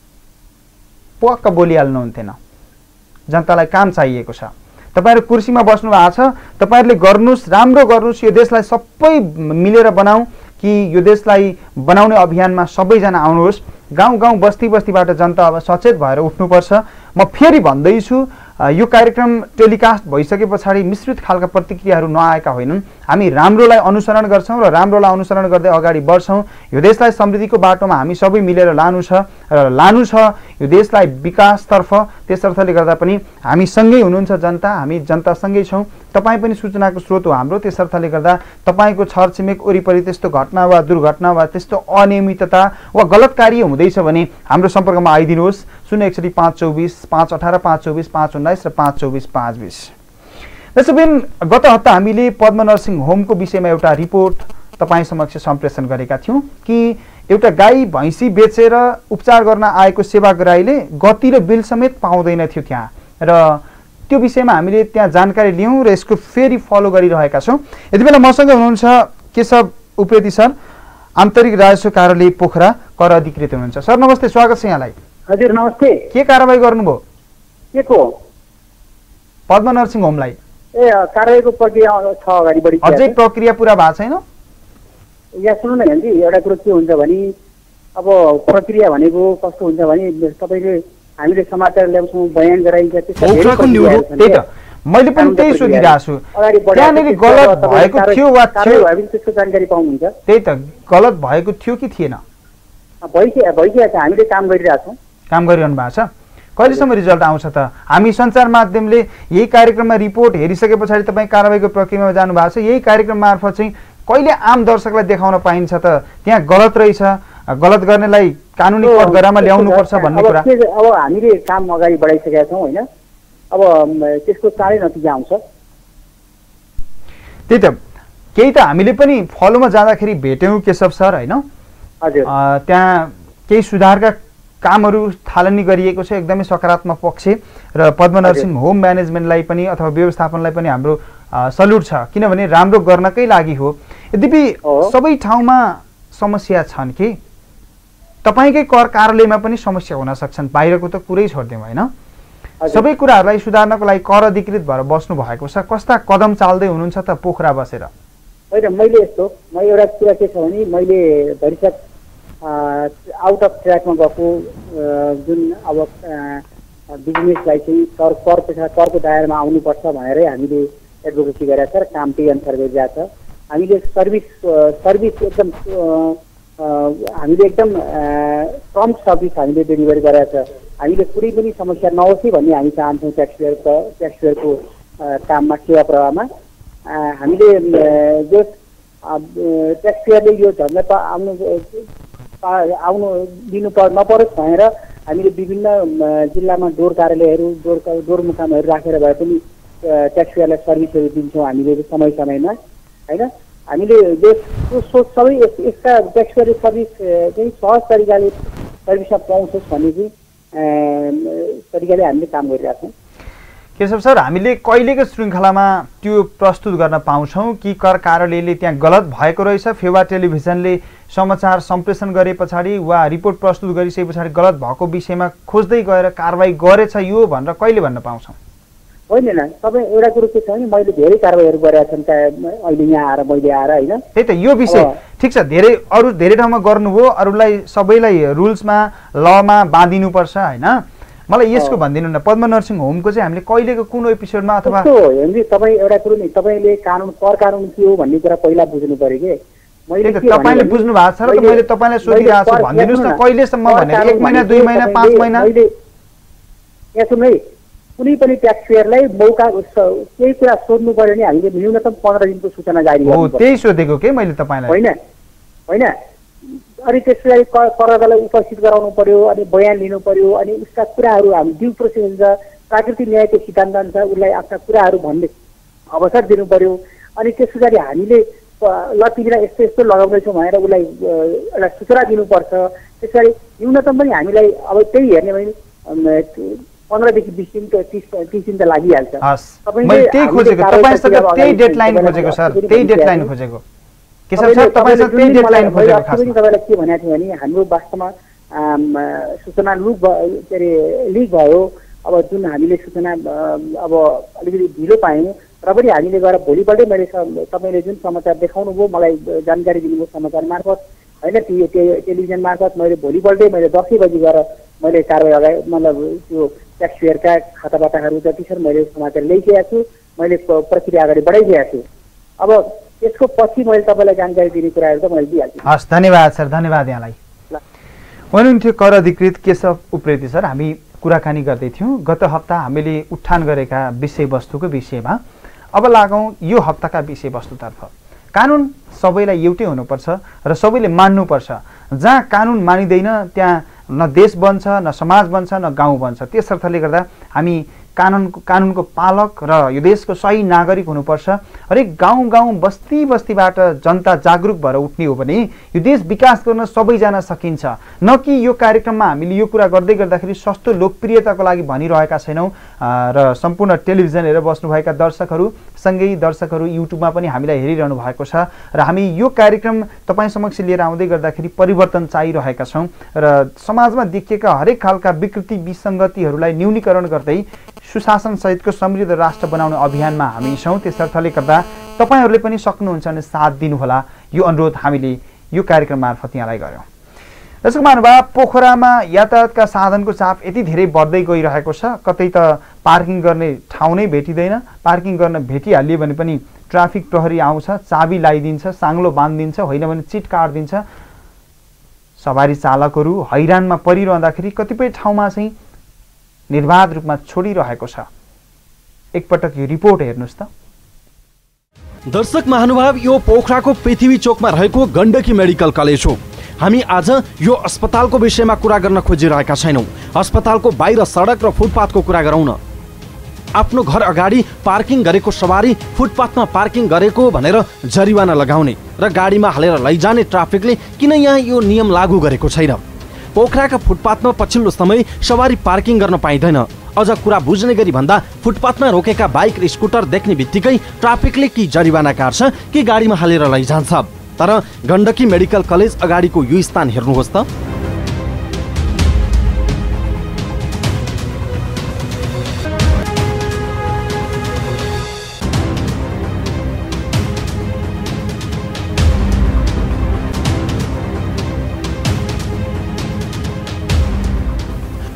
पक्क बोलिहाल्नुहुन्थेन। जनतालाई काम चाहिएको छ। तपाईहरु कुर्सीमा बस्नु भएको छ, तपाईहरुले गर्नुस्, राम्रो गर्नुस्, यो देशलाई सबै मिलेर बनाऊ कि यो देशलाई बनाउने अभियानमा सबैजना आउनुहोस्। गाउँ बस्तीबाट जनता अब सचेत भएर उठ्नुपर्छ। म फेरि भन्दैछु, यो कार्यक्रम टेलिकास्ट भइसके पछाडि मिश्रित खालका प्रतिक्रियाहरू नआएका होइनन्। हामी राम्रोलाई अनुसरण गर्छौं र राम्रोलाई अनुसरण गर्दै अगाडि बढ्छौं। यो देशलाई समृद्धिको बाटोमा हामी सबै मिलेर लानु छ यो देशलाई विकासतर्फ। त्यसर्थले गर्दा पनि हामी सँगै हुनुहुन्छ जनता, हामी जनतासँगै छौं। तपाई पनि सूचनाको स्रोत हो हाम्रो। त्यसर्थले गर्दा तपाईको छरछिमेक वरिपरि त्यस्तो घटना वा दुर्घटना वा त्यस्तो अनियमितता वा गलत कार्य हुँदैछ भने हाम्रो सम्पर्कमा आइदिनुहोस्। 061 524 518 524 519 र 524 520। त्यसैबिन गत हप्ता हामीले पद्मनरसिंह होमको विषयमा एउटा रिपोर्ट तपाई समक्ष सम्प्रेषण गरेका थियौं कि एउटा गाई भैँसी बेचेर उपचार गर्न आएको सेवाग्राहीले गति र बिल समेत पाउँदैन थियो त्यहाँ, र त्यो विषयमा हामीले त्यहाँ जानकारी लियौं र यसको फेरि फलो गरिरहेका छौं। यति बेला मसँग हुनुहुन्छ केशव उप्रेती सर, आन्तरिक राजस्व कार्यालय पोखरा कर अधिकृत हुनुहुन्छ। सर नमस्ते, स्वागत छ यहाँलाई। हजुर नमस्ते। के कारबाही गर्नुभयो? के को? पद्मनरसिंह होमलाई ए कारबाहीको प्रक्रिया छ अगाडि बढी। अझै प्रक्रिया पूरा भएको छैन? यहाँ सुन्नु न हेन्जी, एउटा कुरो के हुन्छ भने अब प्रक्रिया भनेको कस्तो हुन्छ भने तपाईले हामीले समाचार ल्याउँछौँ, बयान गराइन्छ, त्यही त मैले पनि त्यही सोधिरहेको छु। त्यहाँनिर गलत भएको थियो वा त्यसको जानकारी पाउनुहुन्छ? त्यही त गलत भएको थियो कि थिएन? भइसकेको छ, हामीले काम गरिरहेछौँ। काम गरिरहनु भएको छ। कहिलेसम्म रिजल्ट आउँछ त? हामी सञ्चार माध्यमले यही कार्यक्रममा रिपोर्ट हेरिसके पछाडि तपाईँ कारबाहीको प्रक्रियामा जानु भएको छ। यही कार्यक्रम मार्फत चाहिँ कहिले आम दर्शकलाई देखाउन पाइन्छ त त्यहाँ गलत रहेछ, गलत गर्नेलाई कानुनी कठघरामा ल्याउनुपर्छ भन्ने कुरा? अब हामीले काम अगाडि बढाइसकेका छौँ होइन, अब त्यसको चाँडै नतिजा आउँछ। त्यही त केही त हामीले पनि फलोमा जाँदाखेरि भेट्यौँ केशव सर होइन। हजुर, त्यहाँ केही सुधारका कामहरू थालनी गरिएको छ, एकदमै सकारात्मक पक्ष। र पद्मनरसिंह होम म्यानेजमेन्टलाई पनि अथवा व्यवस्थापनलाई पनि हाम्रो सल्युट छ, किनभने राम्रो गर्नकै लागि हो। यद्यपि सबै ठाउँमा समस्या छन् कि तपाईँकै कर कार्यालयमा पनि समस्या हुन सक्छन्, बाहिरको त कुरै छोडिदिउँ होइन। सबै कुराहरूलाई सुधार्नको लागि कर अधिकृत भएर बस्नु भएको छ। कस्ता कदम चाल्दै हुनुहुन्छ त पोखरा बसेर? होइन, मैले यस्तो एउटा कुरा के छ भने मैले भरिसक आउट अफ ट्र्याकमा गएको जुन अब बिजनेसलाई चाहिँ करको दायरामा आउनुपर्छ भनेरै हामीले एडभोकेसी गरेका छ र काम त्यही अनुसार गरिरहेको छ। हामीले सर्भिस एकदम हामीले एकदम प्रम्प्ट सर्भिस हामीले डेलिभरी गरेका छ। हामीले कुनै पनि समस्या नहोस् भन्ने हामी चाहन्छौँ ट्याक्सपेयरको काममा, सेवा प्रवाहमा। हामीले जो ट्याक्सपेयरले यो झन्डा आउनु नपरोस् भनेर हामीले विभिन्न जिल्लामा डोर कार्यालयहरू डोर मुकामहरू राखेर भए पनि ट्याक्सपेयरलाई सर्भिसहरू दिन्छौँ हामीले समयमा, होइन। हामीले सबै यसका ट्याक्सपेयर सर्भिस चाहिँ सहज तरिकाले सर्भिसमा पाउँछस् भन्ने चाहिँ तरिकाले हामीले काम गरिरहेका छौँ। केशव सर, हामीले कहिलेको श्रृङ्खलामा त्यो प्रस्तुत गर्न पाउँछौँ कि कर कार्यालयले त्यहाँ गलत भएको रहेछ, फेवा टेलिभिजनले समाचार सम्प्रेषण गरे पछाडि वा रिपोर्ट प्रस्तुत गरिसके पछाडि गलत भएको विषयमा खोज्दै गएर कारवाही गरेछ यो भनेर कहिले भन्न पाउँछौँ? होइन, तपाईँ एउटा कुरो के छ भने मैले धेरै कारवाहीहरू गरेका छन् अहिले यहाँ आएर मैले आएर, होइन। त्यही त यो विषय ठिक छ, अरू धेरै ठाउँमा गर्नुभयो, अरूलाई सबैलाई रुल्समा लमा बाँधिनुपर्छ, होइन। मलाई यसको भनिदिनु न, पद्म नर्सिङ होमको चाहिँ हामीले कहिलेको कुन एपिसोडमा अथवा तपाईँ एउटा कुरो नि, तपाईँले कर कानुन के हो भन्ने कुरा पहिला बुझ्नु पर्यो कि तपाईँले बुझ्नु भएको छ र त मैले तपाईँलाई सोधिरहेको छु, भनिदिनुहोस् न कहिलेसम्म भनेर, 1 महिना 2 महिना 5 महिना? यहाँ सुन्नु है, कुनै पनि ट्याक्सपेयरलाई मौका केही कुरा सोध्नु पर्यो भने हामीले न्यूनतम 15 दिनको सूचना जारी गर्नु पर्छ। त्यही सोधेको के मैले तपाईँलाई। होइन, अनि त्यसलाई करदातालाई उपस्थित गराउनु पर्यो, अनि बयान लिनु पर्यो, अनि उसका कुराहरू हामी ड्यू प्रोसेस हुन्छ, प्राकृतिक न्यायको सिद्धान्त हुन्छ, उसलाई आफ्ना कुराहरू भन्ने अवसर दिनु पर्यो। अनि त्यस पछाडि हामीले ल तिमीलाई यस्तो यस्तो लगाउँदैछौँ भनेर उसलाई एउटा सूचना दिनुपर्छ। त्यस पछाडि न्यूनतम पनि हामीलाई अब त्यही हेर्ने भने 15 देखि 20 दिन 30 दिन त लागिहाल्छ। मैले त्यही खोजेको, तपाईँसँग त्यही डेडलाइन खोजेको सर, त्यही डेडलाइन खोजेको। केशव सर, तपाईँसँग त्यही डेडलाइन खोजेको। खासमा तपाईँलाई के भनेको थियो भने हाम्रो वास्तवमा सूचना लिक भयो। अब जुन हामीले सूचना अब अलिकति ढिलो पायौँ र पनि हामीले गएर भोलिपल्टै मैले तपाईँले जुन समाचार देखाउनु भयो, मलाई जानकारी दिनुभयो समाचार मार्फत, होइन, टेलिभिजन मार्फत, मैले भोलिपल्टै मैले 10 बजी गएर मैले कारवाही अगाडि मतलब त्यो ट्याक्सपेयरका खाताबाटाहरू जति छन् मैले समाचार ल्याइसकेको छु, मैले प्रक्रिया अगाडि बढाइसकेको छु। अब यसको पछि मैले तपाईँलाई जानकारी दिने कुराहरू त मैले दिइहाल्छु। हस्, धन्यवाद सर, धन्यवाद यहाँलाई। हुनुहुन्थ्यो कर अधिकृत केशव उप्रेती सर। हामी कुराकानी गर्दै थियौँ गत हप्ता हामीले उठान गरेका विषयवस्तुको विषयमा। अब लागौँ यो हप्ताका विषयवस्तुतर्फ। कानुन सबैलाई एउटै हुनुपर्छ र सबैले मान्नुपर्छ। जहाँ कानुन मानिँदैन त्यहाँ न देश बन्छ, न समाज बन्छ, न गाउँ बन्छ। त्यसर्थले गर्दा हामी कानुनको पालक र यो देशको सही नागरिक हुनुपर्छ। हरेक गाउँ बस्ती बस्तीबाट जनता जागरुक भएर उठ्ने हो भने यो देश विकास गर्न सबैजना सकिन्छ। न कि यो कार्यक्रममा हामीले यो कुरा गर्दै गर्दाखेरि सस्तो लोकप्रियताको लागि भनिरहेका छैनौँ र सम्पूर्ण टेलिभिजन हेरेर बस्नुभएका दर्शकहरू सँगै दर्शकहरू युट्युबमा पनि हामीलाई हेरिरहनु भएको छ र हामी यो कार्यक्रम तपाईँ समक्ष लिएर आउँदै गर्दाखेरि परिवर्तन चाहिरहेका छौँ र समाजमा देखिएका हरेक खालका विकृति विसङ्गतिहरूलाई न्यूनीकरण गर्दै सुशासन सहितको समृद्ध राष्ट्र बनाउने अभियानमा हामी छौँ। त्यसर्थले गर्दा तपाईँहरूले पनि सक्नुहुन्छ भने साथ दिनुहोला, यो अनुरोध हामीले यो कार्यक्रम मार्फत यहाँलाई गऱ्यौँ। दर्शक महानुभाव, पोखरामा यातायातका साधनको चाप यति धेरै बढ्दै गइरहेको छ, कतै त पार्किङ गर्ने ठाउँ नै भेटिँदैन। पार्किङ गर्न भेटिहालियो भने पनि ट्राफिक प्रहरी आउँछ, चाबी लगाइदिन्छ, साङ्लो बाँधिदिन्छ, होइन भने चिट काटिदिन्छ। सवारी चालकहरू हैरानमा परिरहँदाखेरि कतिपय ठाउँमा चाहिँ निर्वाध रूपमा छोडिरहेको छ। एकपटक यो रिपोर्ट हेर्नुहोस् त। दर्शक महानुभाव, यो पोखराको पृथ्वी चोकमा रहेको गण्डकी मेडिकल कलेज हो। हामी आज यो अस्पतालको विषयमा कुरा गर्न खोजिरहेका छैनौँ। अस्पतालको बाहिर सडक र फुटपाथको कुरा गरौँ न। आफ्नो घर अगाडि पार्किङ गरेको सवारी फुटपाथमा पार्किङ गरेको भनेर जरिवाना लगाउने र गाडीमा हालेर लैजाने ट्राफिकले किन यहाँ यो नियम लागू गरेको छैन? पोखराका फुटपाथमा पछिल्लो समय सवारी पार्किङ गर्न पाइँदैन। अझ कुरा बुझ्ने गरी भन्दा फुटपाथमा रोकेका बाइक र स्कुटर देख्ने बित्तिकै ट्राफिकले कि जरिवाना काट्छ कि गाडीमा हालेर लैजान्छ। तर गण्डकी मेडिकल कलेज अगाडिको यो स्थान हेर्नुहोस् त।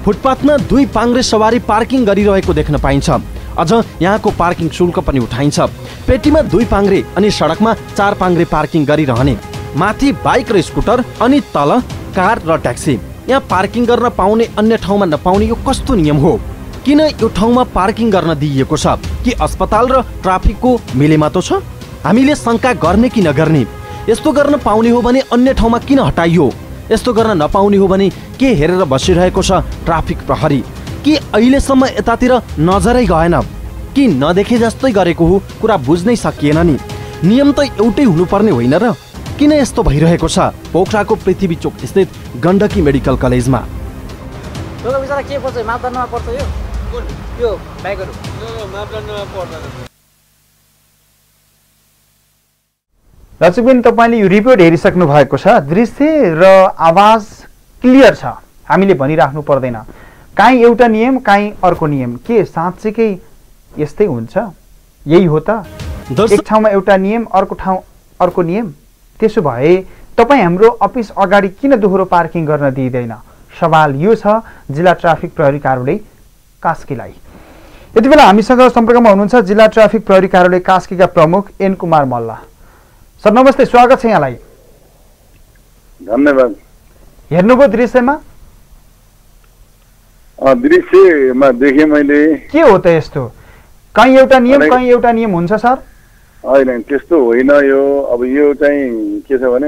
फुटपाथमा 2 पाङ्ग्रे सवारी पार्किङ गरिरहेको देख्न पाइन्छ। अझ यहाँको पार्किङ शुल्क पनि उठाइन्छ। पेटीमा 2 पाङ्ग्रे अनि सडकमा 4 पाङ्ग्रे पार्किङ गरिरहने। माथि बाइक र स्कुटर अनि तल कार र ट्याक्सी। यहाँ पार्किङ गर्न पाउने अन्य ठाउँमा नपाउने यो कस्तो नियम हो? किन यो ठाउँमा पार्किङ गर्न दिइएको छ? कि अस्पताल र ट्राफिकको मिलेमातो छ? हामीले शङ्का गर्ने कि नगर्ने? यस्तो गर्न पाउने हो भने अन्य ठाउँमा किन हटाइयो? यस्तो गर्न नपाउने हो भने के हेरेर बसिरहेको छ ट्राफिक प्रहरी? कि अहिलेसम्म यतातिर नजरै गएन? कि नदेखे जस्तै गरेको हो? कुरा बुझ्नै सकिएन नि। नियम त एउटै हुनुपर्ने होइन र? किन यस्तो भइरहेको छ? पोखराको पृथ्वी चोक स्थित गण्डकी मेडिकल कलेजमा। के पर्छ? मापदण्डमा पर्छ यो बाइकहरू मापदण्डमा पर्दैन। दर्शकबिन, तपाईँले यो रिपोर्ट हेरिसक्नु भएको छ। दृश्य र आवाज क्लियर छ, हामीले भनिराख्नु पर्दैन। काहीँ एउटा नियम, काहीँ अर्को नियम। के साँच्चीकै यस्तै हुन्छ? यही हो त? एक ठाउँमा एउटा नियम, अर्को ठाउँ अर्को नियम। त्यसो भए तपाईँ हाम्रो अफिस अगाडि किन दोहोरो पार्किङ गर्न दिइँदैन? सवाल यो छ जिल्ला ट्राफिक प्रहरी कार्यालय कास्कीलाई। यति बेला हामीसँग सम्पर्कमा हुनुहुन्छ जिल्ला ट्राफिक प्रहरी कार्यालय कास्कीका प्रमुख एन कुमार मल्ल। सर नमस्ते, स्वागत छ यहाँलाई। धन्यवाद। हेर्नुभयो दृश्यमा? दृश्यमा देखेँ मैले। के हो त यस्तो? कहीँ एउटा नियम, कहीँ एउटा नियम हुन्छ सर? होइन, त्यस्तो होइन। यो अब यो चाहिँ के छ भने,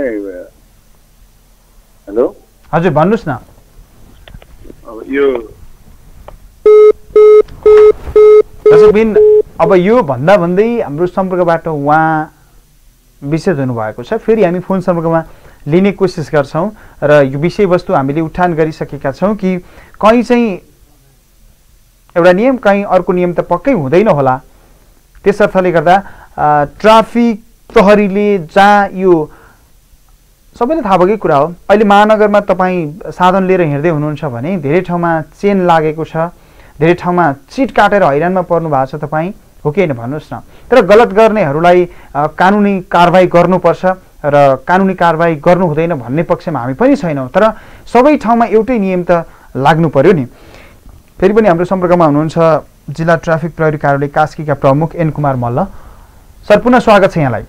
हेलो हजुर भन्नुहोस् न। अब यो दर्शकबिन, अब यो भन्दा भन्दै हाम्रो सम्पर्कबाट उहाँ विशेष हुनुभएको छ। फेरि हामी फोन सम्पर्कमा लिने कोसिस गर्छौँ र यो विषयवस्तु हामीले उठान गरिसकेका छौँ कि कहीँ चाहिँ एउटा नियम, कहीँ अर्को नियम त पक्कै हुँदैन होला। त्यसर्थले गर्दा ट्राफिक प्रहरीले जहाँ यो सबैले थाहा भएकै कुरा हो, अहिले महानगरमा तपाईँ साधन लिएर हिँड्दै हुनुहुन्छ भने धेरै ठाउँमा चेन लागेको छ, धेरै ठाउँमा चिट काटेर हैरानमा पर्नु भएको छ तपाईँ, हो कि होइन भन्नुहोस् न। तर गलत गर्नेहरूलाई कानुनी कारबाही गर्नुपर्छ र कानुनी कारबाही गर्नु हुँदैन भन्ने पक्षमा हामी पनि छैनौँ। तर सबै ठाउँमा एउटै नियम त लाग्नु पर्यो नि। फेरि पनि हाम्रो सम्पर्कमा हुनुहुन्छ जिल्ला ट्राफिक प्रहरी कार्यालय कास्कीका प्रमुख एन कुमार मल्ल। सर पुनः स्वागत छ यहाँलाई।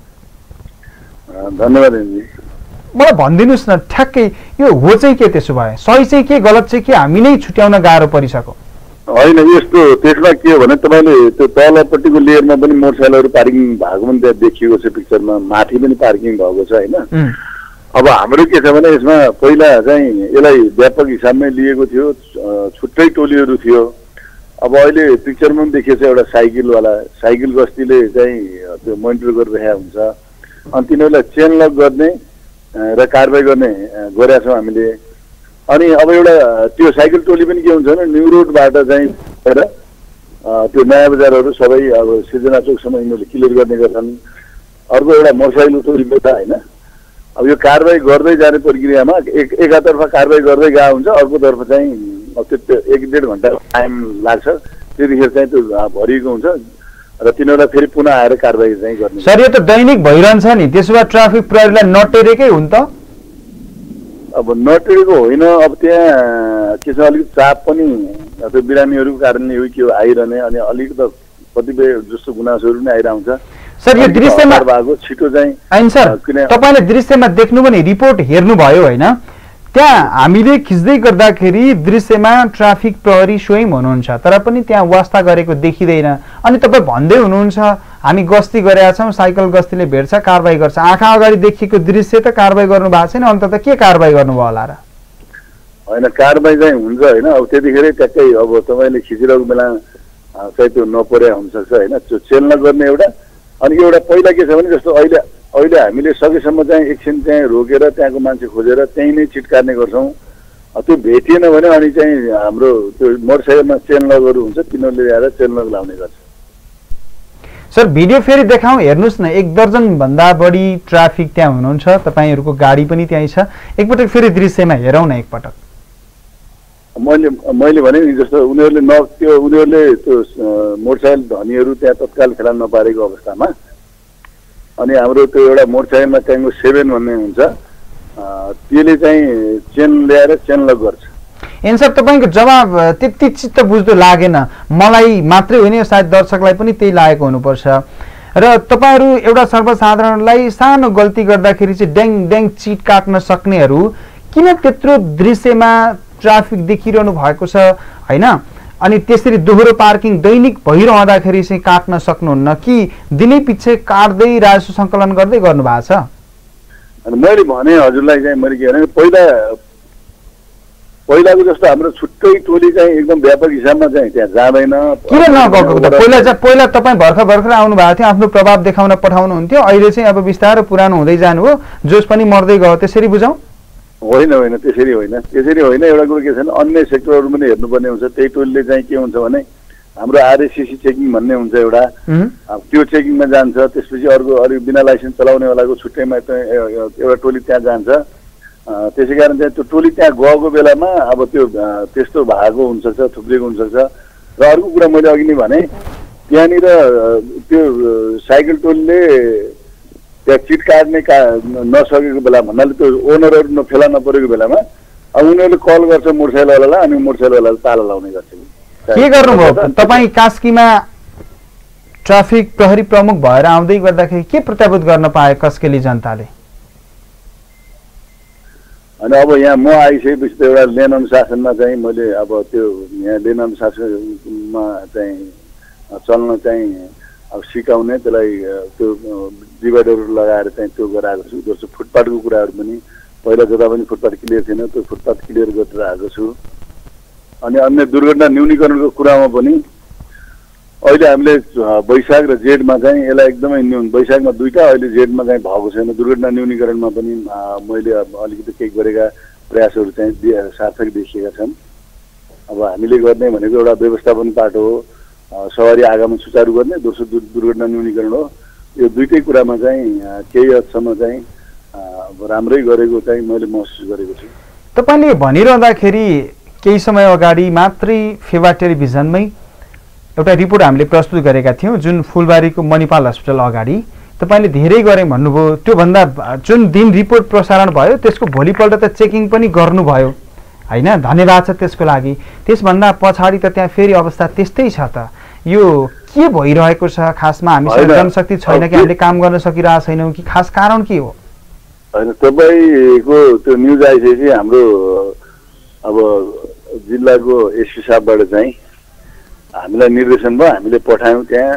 धन्यवाद। मलाई भनिदिनुहोस् न, ठ्याक्कै यो हो चाहिँ के? त्यसो भए सही चाहिँ के, गलत चाहिँ के, हामी नै छुट्याउन गाह्रो परिसक्यो? होइन, यस्तो त्यसमा के हो भने तपाईँले त्यो तलपट्टिको लेयरमा पनि मोटरसाइकलहरू पार्किङ भएको पनि त्यहाँ देखिएको छ पिक्चरमा, माथि पनि पार्किङ भएको छ होइन। अब हाम्रो के छ भने यसमा पहिला चाहिँ यसलाई व्यापक हिसाबमै लिएको थियो, छुट्टै टोलीहरू थियो। अब अहिले पिक्चरमा पनि देखिएको छ एउटा साइकल गस्तीले चाहिँ त्यो मोनिटर गरिरहेको हुन्छ। अनि तिनीहरूलाई चेन लक गर्ने र कारबाही गर्ने गरेका छौँ हामीले। अनि अब एउटा त्यो साइकल टोली पनि के हुन्छ भने न्यू रोडबाट चाहिँ गएर त्यो नयाँ बजारहरू सबै अब सिर्जना चोकसम्म यिनीहरूले क्लियर गर्ने गर्छन्। अर्को एउटा मोटरसाइकल टोली त होइन। अब यो कारबाही गर्दै जाने प्रक्रियामा एकातर्फ कारबाही गर्दै गएको हुन्छ, अर्कोतर्फ चाहिँ त्यो 1-1.5 घन्टा टाइम लाग्छ। त्यतिखेर चाहिँ त्यो भरिएको हुन्छ र तिनीहरूलाई फेरि पुनः आएर कारबाही चाहिँ गर्ने। सर यो त दैनिक भइरहन्छ नि, त्यसो भए ट्राफिक प्रहरीलाई नटेरेकै हुन् त? अब नटेरेको होइन, अब त्यहाँ के छ अलिकति चाप पनि त्यो बिरामीहरूको कारणले हो के हो आइरहने, अनि अलिक त कतिपय जस्तो गुनासोहरू पनि आइरहन्छ। सर यो दृश्यमा भएको छिटो चाहिँ होइन सर, तपाईँले दृश्यमा देख्नु भने रिपोर्ट हेर्नुभयो होइन? त्यहाँ हामीले खिच्दै गर्दाखेरि दृश्यमा ट्राफिक प्रहरी स्वयं हुनुहुन्छ, तर पनि त्यहाँ वास्ता गरेको देखिँदैन। अनि तपाईँ भन्दै हुनुहुन्छ हामी गस्ती गरेका छौँ, साइकल गस्तीले भेट्छ, कारबाही गर्छ। आँखा अगाडि देखिएको दृश्य त कारबाही गर्नु भएको छैन, अन्त त के कारबाही गर्नुभयो होला र? होइन, कारबाही चाहिँ हुन्छ होइन। अब त्यतिखेरै ट्याक्कै अब तपाईँले खिचिरहेको बेला चाहिँ त्यो नपरे हुनसक्छ होइन। त्यो चेल नगर्ने एउटा, अनि एउटा पहिला के छ भने जस्तो अहिले हामीले सकेसम्म चाहिँ एकछिन चाहिँ रोकेर त्यहाँको मान्छे खोजेर त्यहीँ नै चिट काट्ने गर्छौँ। त्यो भेटिएन भने अनि चाहिँ हाम्रो त्यो मोटरसाइकलमा चेन लगहरू हुन्छ, तिनीहरूले ल्याएर चेन लग लाउने गर्छ। सर भिडियो फेरि देखाउँ, हेर्नुहोस् न, 1 दर्जनभन्दा बढी ट्राफिक त्यहाँ हुनुहुन्छ, तपाईँहरूको गाडी पनि त्यहीँ छ। एकपटक फेरि दृश्यमा हेरौँ न एकपटक। मैले भने नि जस्तो उनीहरूले त्यो मोटरसाइकल धनीहरू त्यहाँ तत्काल फेला नपारेको अवस्थामा अनि हाम्रो त्यो एउटा मोटरसाइकलमा ट्याङ्गो 7 भन्ने हुन्छ, त्यसले चाहिँ चेन ल्याएर चेन लक गर्छ। एन्सर तपाईँको जवाब त्यति चित्त बुझ्दो लागेन, मलाई मात्रै होइन सायद दर्शकलाई पनि त्यही लागेको हुनुपर्छ। र तपाईँहरू एउटा सर्वसाधारणलाई सानो गल्ती गर्दाखेरि चाहिँ ड्याङ ड्याङ चिट काट्न सक्नेहरू किन त्यत्रो दृश्यमा ट्राफिक देखिरहनु भएको छ होइन, अनि त्यसरी दोहोरो पार्किङ दैनिक भइरहँदाखेरि चाहिँ काट्न सक्नुहुन्न कि दिनै पछि काट्दै राजस्व सङ्कलन गर्दै गर्नु भएको छ? अनि मैले भने हजुरलाई चाहिँ मैले के भने पहिलाको जस्तो हाम्रो छुट्टै टोली चाहिँ एकदम व्यापक हिसाबमा चाहिँ त्यहाँ जाँदैन। किन नगएको त? पहिला तपाईँ भर्खर आउनु भएको थियो, आफ्नो प्रभाव देखाउन पठाउनुहुन्थ्यो, अहिले चाहिँ अब बिस्तारै पुरानो हुँदै जानु हो, जोस पनि मर्दै गयो, त्यसरी बुझौँ? होइन त्यसरी होइन एउटा कुरो के छैन, अन्य सेक्टरहरू पनि हेर्नुपर्ने हुन्छ। त्यही टोलीले चाहिँ के हुन्छ भने हाम्रो आरएससीसी चेकिङ भन्ने हुन्छ एउटा, त्यो चेकिङमा जान्छ। त्यसपछि अर्को अलिक बिना लाइसेन्स चलाउनेवालाको छुट्टैमा एउटा टोली त्यहाँ जान्छ। त्यसै कारण चाहिँ त्यो टोली त्यहाँ गएको बेलामा अब त्यो त्यस्तो भएको हुनसक्छ, थुप्रिएको हुनसक्छ। र अर्को कुरा मैले अघि नै भने त्यहाँनिर त्यो साइकल टोलीले त्यहाँ चिट काट्ने नसकेको बेला भन्नाले त्यो ओनरहरू फेला नपरेको बेलामा अब उनीहरूले कल गर्छ मोटरसाइकलवालालाई, अनि मोटरसाइकलवालाले ताला लाउने गर्छ। के गर्नुभयो तपाईँ? कास्कीमा ट्राफिक प्रहरी प्रमुख भएर आउँदै गर्दाखेरि के प्रत्याभूत गर्न पाए कस्केली जनताले? अनि अब यहाँ म आइसकेपछि त एउटा लेन अनुशासनमा चाहिँ मैले अब त्यो यहाँ लेन अनुशासनमा चाहिँ चल्न चाहिँ अब सिकाउने, त्यसलाई त्यो डिभाइडरहरू लगाएर चाहिँ त्यो गराएको छु। दोस्रो फुटपाथको कुराहरू पनि पहिला जता पनि फुटपाथ क्लियर थिएन, त्यो फुटपाथ क्लियर गरेर आएको छु। अनि अन्य दुर्घटना न्यूनीकरणको कुरामा पनि अहिले हामीले वैशाख र जेठमा चाहिँ यसलाई एकदमै वैशाखमा 2टा, अहिले जेठमा चाहिँ भएको छैन। दुर्घटना न्यूनीकरणमा पनि मैले अलिकति केही गरेका प्रयासहरू चाहिँ सार्थक देखिएका छन्। अब हामीले गर्ने भनेको एउटा व्यवस्थापन पाटो हो, सवारी आगमन सुचारू गर्ने, दोस्रो दुर्घटना न्यूनीकरण हो। यो दुईटै कुरामा चाहिँ केही हदसम्म चाहिँ राम्रै गरेको चाहिँ मैले महसुस गरेको छु। तपाईँले भनिरहँदाखेरि केही समय अगाडि मात्रै फेवा टेलिभिजनमै एउटा रिपोर्ट हामीले प्रस्तुत गरेका थियौँ, जुन फुलबारीको मणिपाल हस्पिटल अगाडि तपाईँले धेरै गरेँ भन्नुभयो। त्योभन्दा जुन दिन रिपोर्ट प्रसारण भयो त्यसको भोलिपल्ट त चेकिङ पनि गर्नुभयो होइन, धन्यवाद छ त्यसको लागि। त्यसभन्दा पछाडि त त्यहाँ फेरि अवस्था त्यस्तै छ त। यो के भइरहेको छ खासमा? हामीसँग जनशक्ति छैन कि हामीले काम गर्न सकिरहेको छैनौँ कि खास कारण के हो? होइन, तपाईँको त्यो न्युज आइसकेपछि हाम्रो अब जिल्लाको एसपी साहबबाट चाहिँ हामीलाई निर्देशन भयो, हामीले पठायौँ त्यहाँ।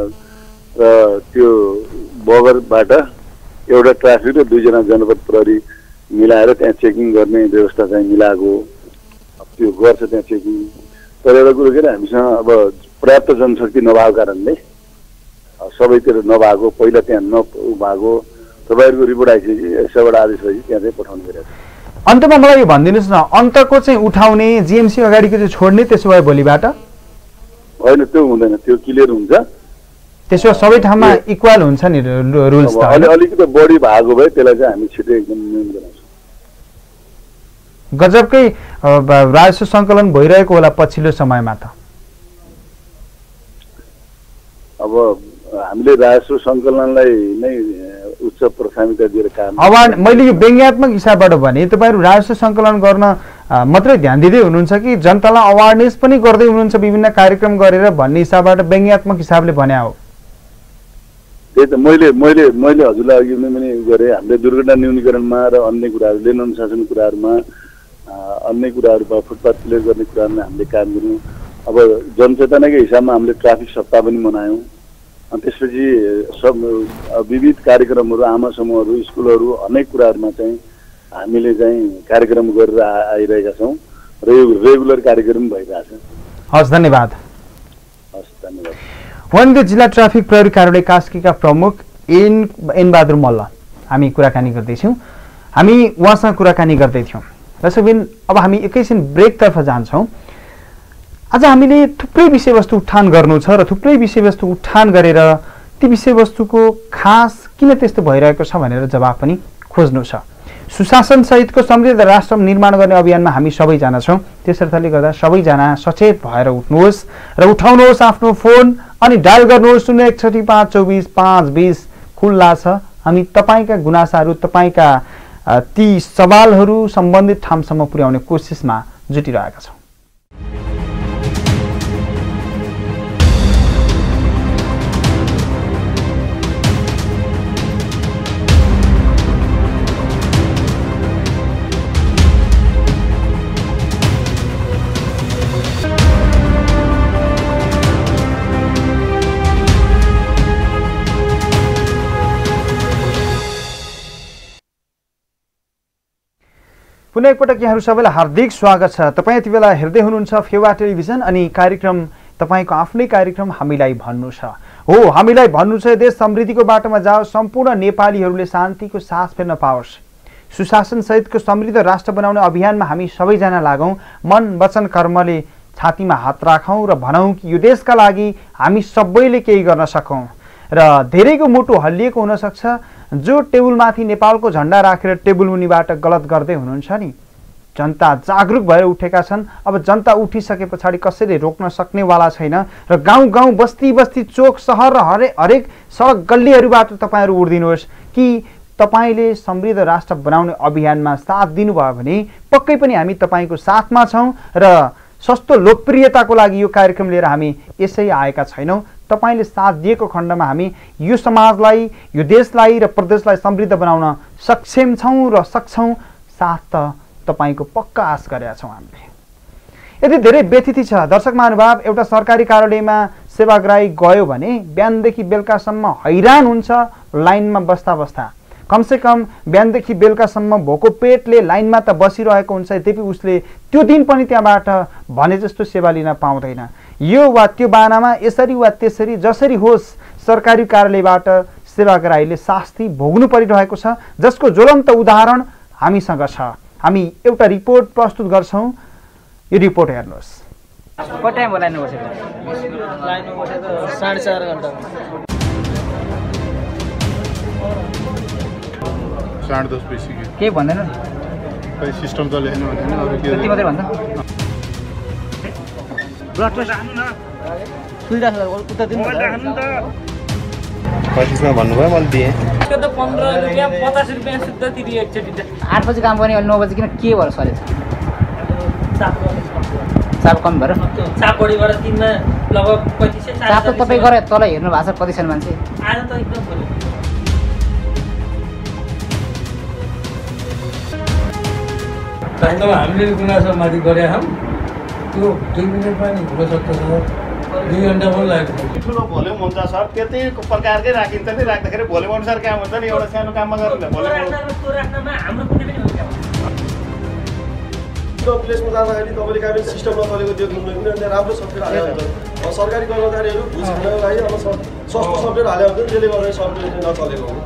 र त्यो बगरबाट एउटा ट्राफिक र 2जना जनपद प्रहरी मिलाएर त्यहाँ चेकिङ गर्ने व्यवस्था चाहिँ मिलाएको, त्यो गर्छ त्यहाँ चेकिङ। तर एउटा कुरो के अरे हामीसँग अब पर्याप्त जनशक्ति नभएको कारणले सबैतिर नभएको, पहिला त्यहाँ नभएको तपाईँहरूको रिपोर्ट आइसकेपछि यसबाट आदेश भएपछि त्यहाँ चाहिँ पठाउने गरेको छ। अन्तमा मलाई यो भनिदिनुहोस् न, अन्तको चाहिँ उठाउने जिएमसी अगाडिको चाहिँ छोड्ने, त्यसो भए भोलिबाट? होइन, त्यो हुँदैन, त्यो क्लियर हुन्छ। त्यसो भए सबै ठाउँमा इक्वल हुन्छ नि रुल्स त? अलिकति बढी भएको भए त्यसलाई चाहिँ हामी छिटै एकदम नियम गराउँछौँ। गजबकै राजस्व सङ्कलन भइरहेको होला पछिल्लो समयमा त। अब हामीले राजस्व सङ्कलनलाई नै उच्च प्राथमिकता दिएर काम। अब मैले यो व्यङ्ग्यात्मक हिसाबबाट भने तपाईँहरू राजस्व सङ्कलन गर्न मात्रै ध्यान दिँदै हुनुहुन्छ कि जनतालाई अवेरनेस पनि गर्दै हुनुहुन्छ विभिन्न कार्यक्रम गरेर भन्ने हिसाबबाट व्यङ्ग्यात्मक हिसाबले भने हो? त्यही त मैले हजुरलाई अघि पनि गरेँ। हामीले दुर्घटना न्यूनीकरणमा र अन्य कुराहरू, लेन अनुशासन कुराहरूमा, अन्य कुराहरूमा, फुटपाथ क्लियर गर्ने कुराहरूमा हामीले काम गऱ्यौँ। अब जनचेतनाकै हिसाबमा हामीले ट्राफिक सप्ताह पनि मनायौँ। अनि त्यसपछि सब विविध कार्यक्रमहरू, आमा समूहहरू, स्कुलहरू, अनेक कुराहरूमा चाहिँ हामीले चाहिँ कार्यक्रम गरेर आइरहेका छौँ र यो रेगुलर कार्यक्रम भइरहेछ। हस्, धन्यवाद। हस्, धन्यवाद। वनगढ जिल्ला ट्राफिक प्रहरी कार्यालय कास्कीका प्रमुख एन बहादुर मल्ल हामी कुराकानी गर्दैछौँ। हामी उहाँसँग कुराकानी गर्दैथ्यौँ। दर्शकबिन, अब हामी एकैछिन ब्रेकतर्फ जान्छौँ। आज हामीले थुप्रै विषयवस्तु उठान गर्नु छ र थुप्रै विषयवस्तु उठान गरेर ती विषयवस्तुको खास किन त्यस्तो भइरहेको छ भनेर जवाफ पनि खोज्नु छ। सुशासन सहितको समृद्ध राष्ट्र निर्माण गर्ने अभियानमा हामी सबैजना छौँ। त्यसर्थले गर्दा सबैजना सचेत भएर उठ्नुहोस् र उठाउनुहोस् आफ्नो फोन अनि डायल गर्नुहोस् 06165240520 खुल्ला छ। हामी तपाईँका गुनासाहरू, तपाईँका ती सवालहरू सम्बन्धित ठाउँसम्म पुर्याउने कोसिसमा जुटिरहेका छौँ। पुनः एकपटक यहाँहरू सबैलाई हार्दिक स्वागत छ। तपाईँ यति बेला हेर्दै हुनुहुन्छ फेवा टेलिभिजन अनि कार्यक्रम तपाईँको आफ्नै कार्यक्रम हामीलाई भन्नु छ। हो, हामीलाई भन्नु छ देश समृद्धिको बाटोमा जाओस्, सम्पूर्ण नेपालीहरूले शान्तिको सास फेर्न पाओस्, सुशासन सहितको समृद्ध राष्ट्र बनाउने अभियानमा हामी सबैजना लागौँ, मन वचन कर्मले छातीमा हात राखौँ र भनौँ कि यो देशका लागि हामी सबैले केही गर्न सकौँ। र धेरैको मुटु हल्लिएको हुनसक्छ, जो टेबुलमाथि नेपालको झन्डा राखेर टेबुल मुनिबाट गलत गर्दै हुनुहुन्छ नि। जनता जागरुक भएर उठेका छन्। अब जनता उठिसके पछाडि कसैले रोक्न सक्नेवाला छैन र गाउँ गाउँ बस्ती बस्ती चोक सहर र हरेक सडक गल्लीहरूबाट तपाईँहरू उठ्दिनुहोस् कि तपाईँले समृद्ध राष्ट्र बनाउने अभियानमा साथ दिनुभयो भने पक्कै पनि हामी तपाईँको साथमा छौँ र सस्तो लोकप्रियताको लागि यो कार्यक्रम लिएर हामी यसै आएका छैनौँ। तपाईले साथ दिएको खण्डमा हामी यो समाजलाई, यो देशलाई र प्रदेशलाई समृद्ध बनाउन सक्षम छौँ र सक्छौँ। साथ त तपाईको पक्का आश गरेका छौँ हामीले। यदि धेरै व्यथिति छ दर्शक महानुभाव, एउटा सरकारी कार्यालयमा सेवाग्राही गयो भने बिहानदेखि बेलुकासम्म हैरान हुन्छ लाइनमा बस्दा बस्दा। कमसेकम बिहानदेखि बेलुकासम्म भोको पेटले लाइनमा त बसिरहेको हुन्छ, यद्यपि उसले त्यो दिन पनि त्यहाँबाट भने जस्तो सेवा लिन पाउँदैन। यो वा त्यो बाहनामा यसरी वा त्यसरी जसरी होस् सरकारी कार्यालयबाट सेवाग्राहीले शास्ति भोग्नु परिरहेको छ, जसको ज्वलन्त उदाहरण हामीसँग छ। हामी एउटा रिपोर्ट प्रस्तुत गर्छौँ। यो रिपोर्ट हेर्नुहोस्। कति टाइम लाइनमा बसेको? लाइनमा बसेको 4.5 घण्टा। 10:30 बजे के भन्दैन नि? खै सिस्टम चलेन भने अरु के त्यति मात्रै भन्दा? ब्लड टेस्ट राख्नु न। सुइराछ उता दिनु न। 25 मा भन्नुभयो मैले दिए। त्यो त 15 रुपैयाँ 50 रुपैयाँ सुत्दा तिरी एकचोटी। 8 बजे काम गर्ने अहिले 9 बजे किन के भएर सरेछ? चाप कम भएर? चाप बढी भएर 3 मा लगभग 25 चाप त तपाई गरे तल हेर्नु भएको छ कति छन् मान्छे? आज त एकदम भोलि। ताइमा हामीले गुनासो माथि गरे हम त्यो 2 मिनेट पनि हुन सक्छ सर, 2 घण्टा पनि लाग्छ। ठुलो भोल्युम हुन्छ सर, त्यतै प्रकारकै राखिन्छ नि, राख्दाखेरि भोल्युम अनुसार काम हुन्छ नि। एउटा सानो काममा गर्नु भोल्युम त्यो राख्नमा हाम्रो कुनै पनि हुन्छ। त्यो प्लेसमा जाँदाखेरि तपाईले काबे सिस्टम नचलेको देख्नुहुन्छ भने राम्रो सफ्टवेयर हालेको हुन्छ। सरकारी कर्मचारीहरू घुस खानको लागि अब सस्तो सफ्टवेयर हालेको हुन्छ, त्यसले गर्दा सफ्टवेयर नचलेको हो।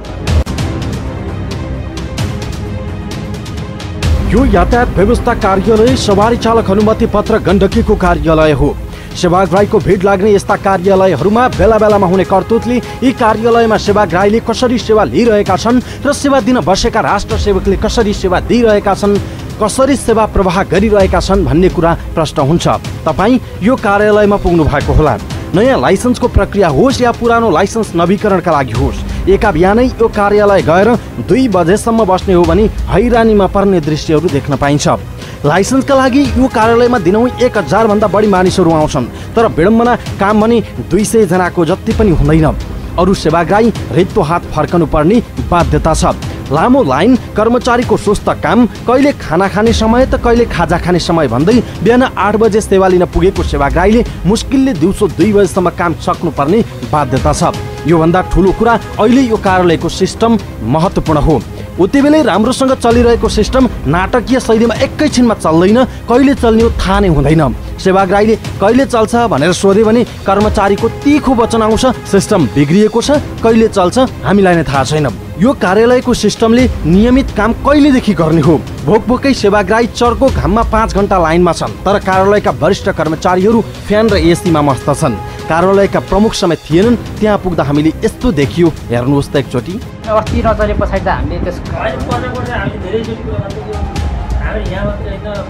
यो यातायात व्यवस्था कार्यालय सवारी चालक अनुमति पत्र गण्डकीको कार्यालय हो। सेवाग्राहीको भिड लाग्ने यस्ता कार्यालयहरूमा बेला बेलामा हुने करतुतले यी कार्यालयमा सेवाग्राहीले कसरी सेवा लिइरहेका छन् र सेवा दिन बसेका राष्ट्र सेवकले कसरी सेवा दिइरहेका छन्, कसरी सेवा प्रवाह गरिरहेका छन् भन्ने कुरा प्रश्न हुन्छ। तपाईँ यो कार्यालयमा पुग्नु भएको होला। नयाँ लाइसेन्सको प्रक्रिया होस् या पुरानो लाइसेन्स नवीकरणका लागि होस्, एका बिहानै यो कार्यालय गएर 2 बजेसम्म बस्ने हो भने हैरानीमा पर्ने दृश्यहरू देख्न पाइन्छ। लाइसेन्सका लागि यो कार्यालयमा दिनहुँ 1000 भन्दा बढी मानिसहरू आउँछन्, तर विडम्बना काम भने 200 जनाको जति पनि हुँदैन। अरू सेवाग्राही रित्तो हात फर्कनु पर्ने बाध्यता छ। लामो लाइन, कर्मचारीको सुस्त काम, कहिले खाना खाने समय त कहिले खाजा खाने समय भन्दै बिहान 8 बजे सेवा लिन पुगेको सेवाग्राहीले मुस्किलले दिउँसो 2 बजेसम्म काम सक्नुपर्ने बाध्यता छ। योभन्दा ठुलो कुरा अहिले यो कार्यालयको सिस्टम महत्त्वपूर्ण हो। उति बेलै राम्रोसँग चलिरहेको सिस्टम नाटकीय शैलीमा एकैछिनमा चल्दैन, कहिले चल्ने हो थाहा नै हुँदैन। सेवाग्राहीले कहिले चल्छ भनेर सोधे भने कर्मचारीको तीखो वचन आउँछ, सिस्टम बिग्रिएको छ, कहिले चल्छ हामीलाई नै थाहा छैन। यो कार्यालयको सिस्टमले नियमित काम कहिलेदेखि गर्ने हो? भोकभोकै सेवाग्राही चर्को घाममा 5 घण्टा लाइनमा छन्, तर कार्यालयका वरिष्ठ कर्मचारीहरू फ्यान र एसीमा मस्त छन्। कार्यालयका प्रमुख समेत थिएनन्। त्यहाँ पुग्दा हामीले यस्तो देखियो, हेर्नुहोस् त एकचोटि। अस्ति नचले पछाडि त हामीले त्यस हामीले धेरै चोटि हामी यहाँ मात्रै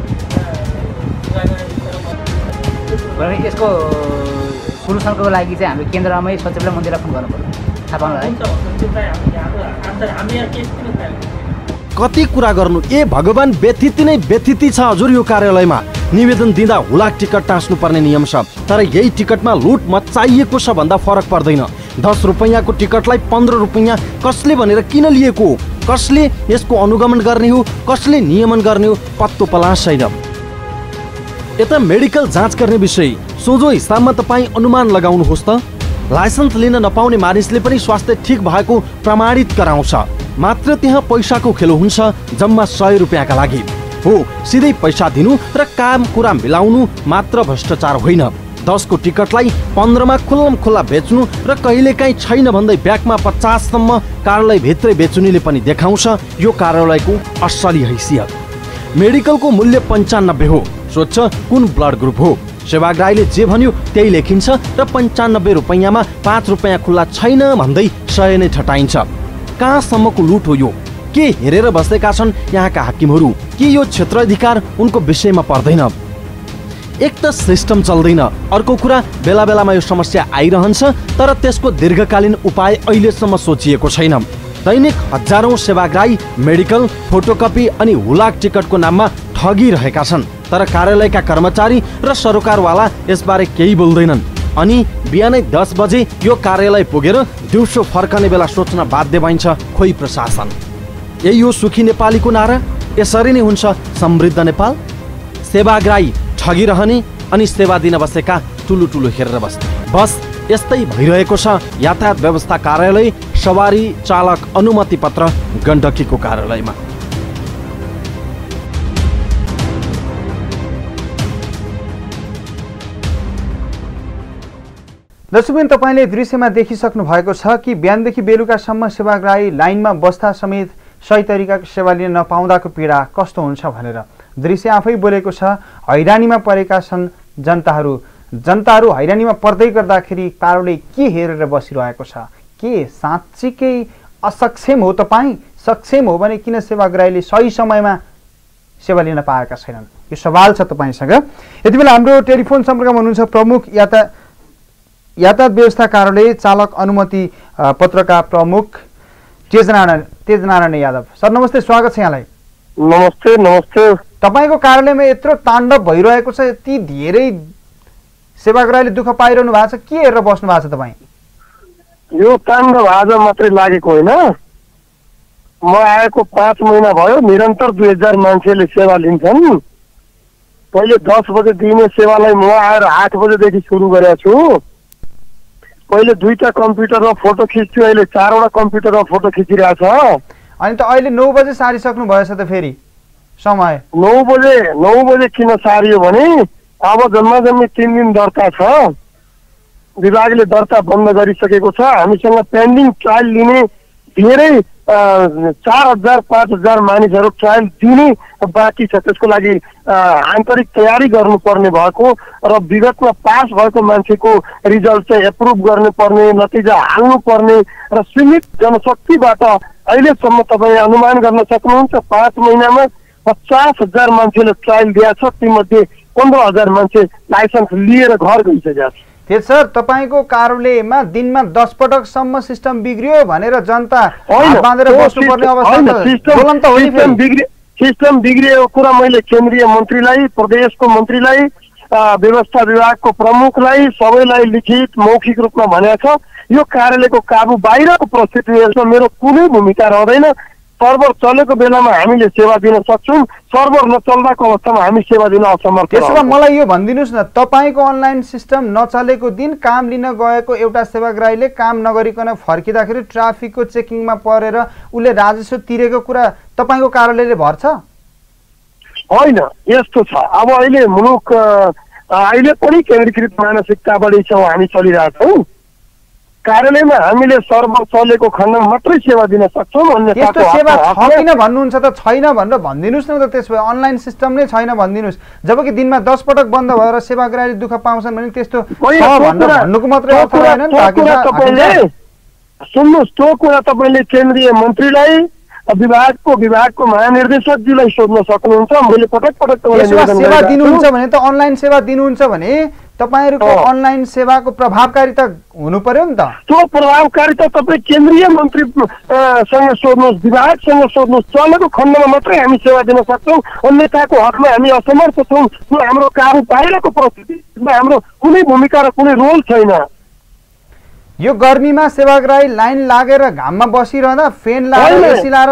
होइन, यसको सोलुसनको लागि चाहिँ हामीले केन्द्रमै सचिवलाई मन्त्रीलाई फोन गर्नु पर्यो, थाहा पाउनु है। कति कुरा गर्नु, ए भगवान, व्यथिति नै व्यथिति छ हजुर यो कार्यालयमा। निवेदन दिँदा हुलाक टिकट टाँस्नुपर्ने नियम छ, तर यही टिकटमा लुट मचाइएको छ भन्दा फरक पर्दैन। 10 रुपैयाँको टिकटलाई 15 रुपैयाँ कसले भनेर किन लिएको, कसले यसको अनुगमन गर्ने हो, कसले नियमन गर्ने हो, पत्तो पलास छैन। यता मेडिकल जाँच गर्ने विषय सोझो हिसाबमा तपाईँ अनुमान लगाउनुहोस् त। लाइसेन्स लिन नपाउने मानिसले पनि स्वास्थ्य ठिक भएको प्रमाणित गराउँछ, मात्र त्यहाँ पैसाको खेलो हुन्छ, जम्मा 100 रुपियाँका लागि। हो, सिधै पैसा दिनु र काम कुरा मिलाउनु मात्र भ्रष्टाचार होइन। 10 को टिकटलाई 15 मा खुल्लम खुल्ला बेच्नु र कहिलेकाहीँ छैन भन्दै ब्यागमा 50 सम्म कार्यालय भित्रै बेचुनीले पनि देखाउँछ यो कार्यालयको असली हैसियत। मेडिकलको मूल्य 95 हो, सोध्छ कुन ब्लड ग्रुप हो। सेवाग्राहीले जे भन्यो त्यही लेखिन्छ र 95 रुपैयाँमा 5 रुपैयाँ खुल्ला छैन भन्दै 100 नै ठटाइन्छ। कहाँसम्मको लुट हो यो? के हेरेर बसेका छन् यहाँका हाकिमहरू? के यो क्षेत्राधिकार उनको विषयमा पर्दैन? एक त सिस्टम चल्दैन, अर्को कुरा बेला बेलामा यो समस्या आइरहन्छ, तर त्यसको दीर्घकालीन उपाय अहिलेसम्म सोचिएको छैन। दैनिक हजारौं सेवाग्राही मेडिकल, फोटोकपी अनि हुलाक टिकटको नाममा ठगिरहेका छन्, तर कार्यालयका कर्मचारी र सरोकारवाला यसबारे केही बोल्दैनन्। अनि बिहानै 10 बजे यो कार्यालय पुगेर दिउँसो फर्कने बेला सोच्न बाध्य भइन्छ खोइ प्रशासन। यही हो सुखी नेपालीको नारा? यसरी नै हुन्छ समृद्ध नेपाल? सेवाग्राही ठगिरहने अनि सेवा दिन बसेका ठुलो ठुलो हेरेर बस्ने। बस यस्तै भइरहेको छ यातायात व्यवस्था कार्यालय, सवारी चालक अनुमति पत्र गण्डकीको कार्यालयमा। दर्शकबिन, तपाईले दृश्यमा देखिसक्नु भएको छ कि बिहानदेखि बेलुकासम्म सेवाग्राही लाइनमा बस्दा समेत सही तरिकाको सेवा लिन नपाउँदाको पीडा कस्तो हुन्छ भनेर दृश्य आफै बोलेको छ। हैरानीमा परेका छन् जनताहरू हैरानीमा पर्दै गर्दाखेरि कार्यालय के हेरेर बसिरहेको छ? के साँच्चीकै असक्षम हो तपाईँ? सक्षम हो भने किन सेवाग्राहीले सही समयमा सेवा लिन पाएका छैनन्? यो सवाल छ तपाईँसँग। यति बेला हाम्रो टेलिफोन सम्पर्कमा हुनुहुन्छ प्रमुख यातायात व्यवस्था कार्यालय चालक अनुमति पत्रका प्रमुख तेजनारायण यादव। सर नमस्ते, स्वागत छ यहाँलाई। नमस्ते। नमस्ते। तपाईँको कार्यालयमा यत्रो ताण्डव भइरहेको छ, यति धेरै सेवाग्राहीले दुःख पाइरहनु भएको छ, के हेरेर बस्नु भएको छ तपाईँ? यो ताण्डव आज मात्रै लागेको होइन, म आएको 5 महिना भयो। निरन्तर 2000 मान्छेले सेवा लिन्छन्। पहिले 10 बजे दिने सेवालाई म आएर 8 बजेदेखि सुरु गरेको छु। पहिले 2टा कम्प्युटरमा फोटो खिच्छु, अहिले 4वटा कम्प्युटरमा फोटो खिचिरहेछ। अनि त अहिले 9 बजे सारिसक्नु भएछ त फेरि समय? 9 बजे किन सारियो भने अब जम्मा 3 दिन दर्ता छ। विभागले दर्ता बन्द गरिसकेको छ। हामीसँग पेन्डिङ ट्रायल लिने धेरै 4000-5000 मानिसहरू ट्रायल दिने बाँकी छ। त्यसको लागि आन्तरिक तयारी गर्नुपर्ने भएको र विगतमा पास भएको मान्छेको रिजल्ट चाहिँ एप्रुभ गर्नुपर्ने, नतिजा हाल्नुपर्ने र सीमित जनशक्तिबाट अहिलेसम्म तपाईँ अनुमान गर्न सक्नुहुन्छ 5 महिनामा 50,000 मान्छेले ट्रायल दिएको छ। तीमध्ये 15,000 मान्छे लाइसेन्स लिएर घर गइसकेका छन्। सर, तपाईँको कार्यालयमा दिनमा 10 पटकसम्म सिस्टम बिग्रियो भनेर जनता बाँधेर बस्नुपर्ने अवस्था सिस्टम बिग्रिएको कुरा मैले केन्द्रीय मन्त्रीलाई, प्रदेशको मन्त्रीलाई, व्यवस्था विभागको प्रमुखलाई सबैलाई लिखित मौखिक रूपमा भनेको छ। यो कार्यालयको काबु बाहिरको परिस्थितिमा मेरो कुनै भूमिका रहँदैन। सर्भर चलेको बेलामा हामीले सेवा दिन सक्छौँ, सर्भर नचल्दाको अवस्थामा हामी सेवा दिन असमर्थ। त्यसो भए मलाई यो भनिदिनुहोस् न, तपाईँको अनलाइन सिस्टम नचलेको दिन काम लिन गएको एउटा सेवाग्राहीले काम नगरिकन फर्किँदाखेरि ट्राफिकको चेकिङमा परेर उसले राजस्व तिरेको कुरा तपाईँको कार्यालयले भर्छ? होइन, यस्तो छ। अब अहिले मुलुक अहिले पनि केन्द्रीकृत मानसिकताबाट हामी चलिरहेछौँ। कार्यालयमा हामीले सर्भर चलेको खण्डमा मात्रै सेवा दिन सक्छौँ। त्यस्तो सेवा छ किन भन्नुहुन्छ त? छैन भनेर भनिदिनुहोस् न त। त्यसो भए अनलाइन सिस्टम नै छैन भनिदिनुहोस्। जबकि दिनमा 10 पटक बन्द भएर सेवाग्राहीले दुःख पाउँछन् भने त्यस्तो भन्नुको मात्रै अर्थ होइन नि। सुन्नुहोस्, त्यो कुरा तपाईँले केन्द्रीय मन्त्रीलाई, विभागको महानिर्देशकजीलाई सोध्न सक्नुहुन्छ। मैले पटक सेवा दिनुहुन्छ भने त अनलाइन सेवा दिनुहुन्छ भने तपाईहरुको अनलाइन सेवाको प्रभावकारिता हुनु पर्यो नि त। त्यो प्रभावकारिता तपाईँ केन्द्रीय मन्त्रीसँग सोध्नुहोस्, विभागसँग सोध्नुहोस्। चलेको खण्डमा मात्रै हामी सेवा दिन सक्छौँ, अन्यथाको हकमा हामी असमर्थ छौँ। त्यो हाम्रो काबु बाहिरको परिस्थितिमा हाम्रो कुनै भूमिका र कुनै रोल छैन। यो गर्मीमा सेवाग्राही लाइन लागेर घाममा बसिरहँदा फेन लाएर एसी लाएर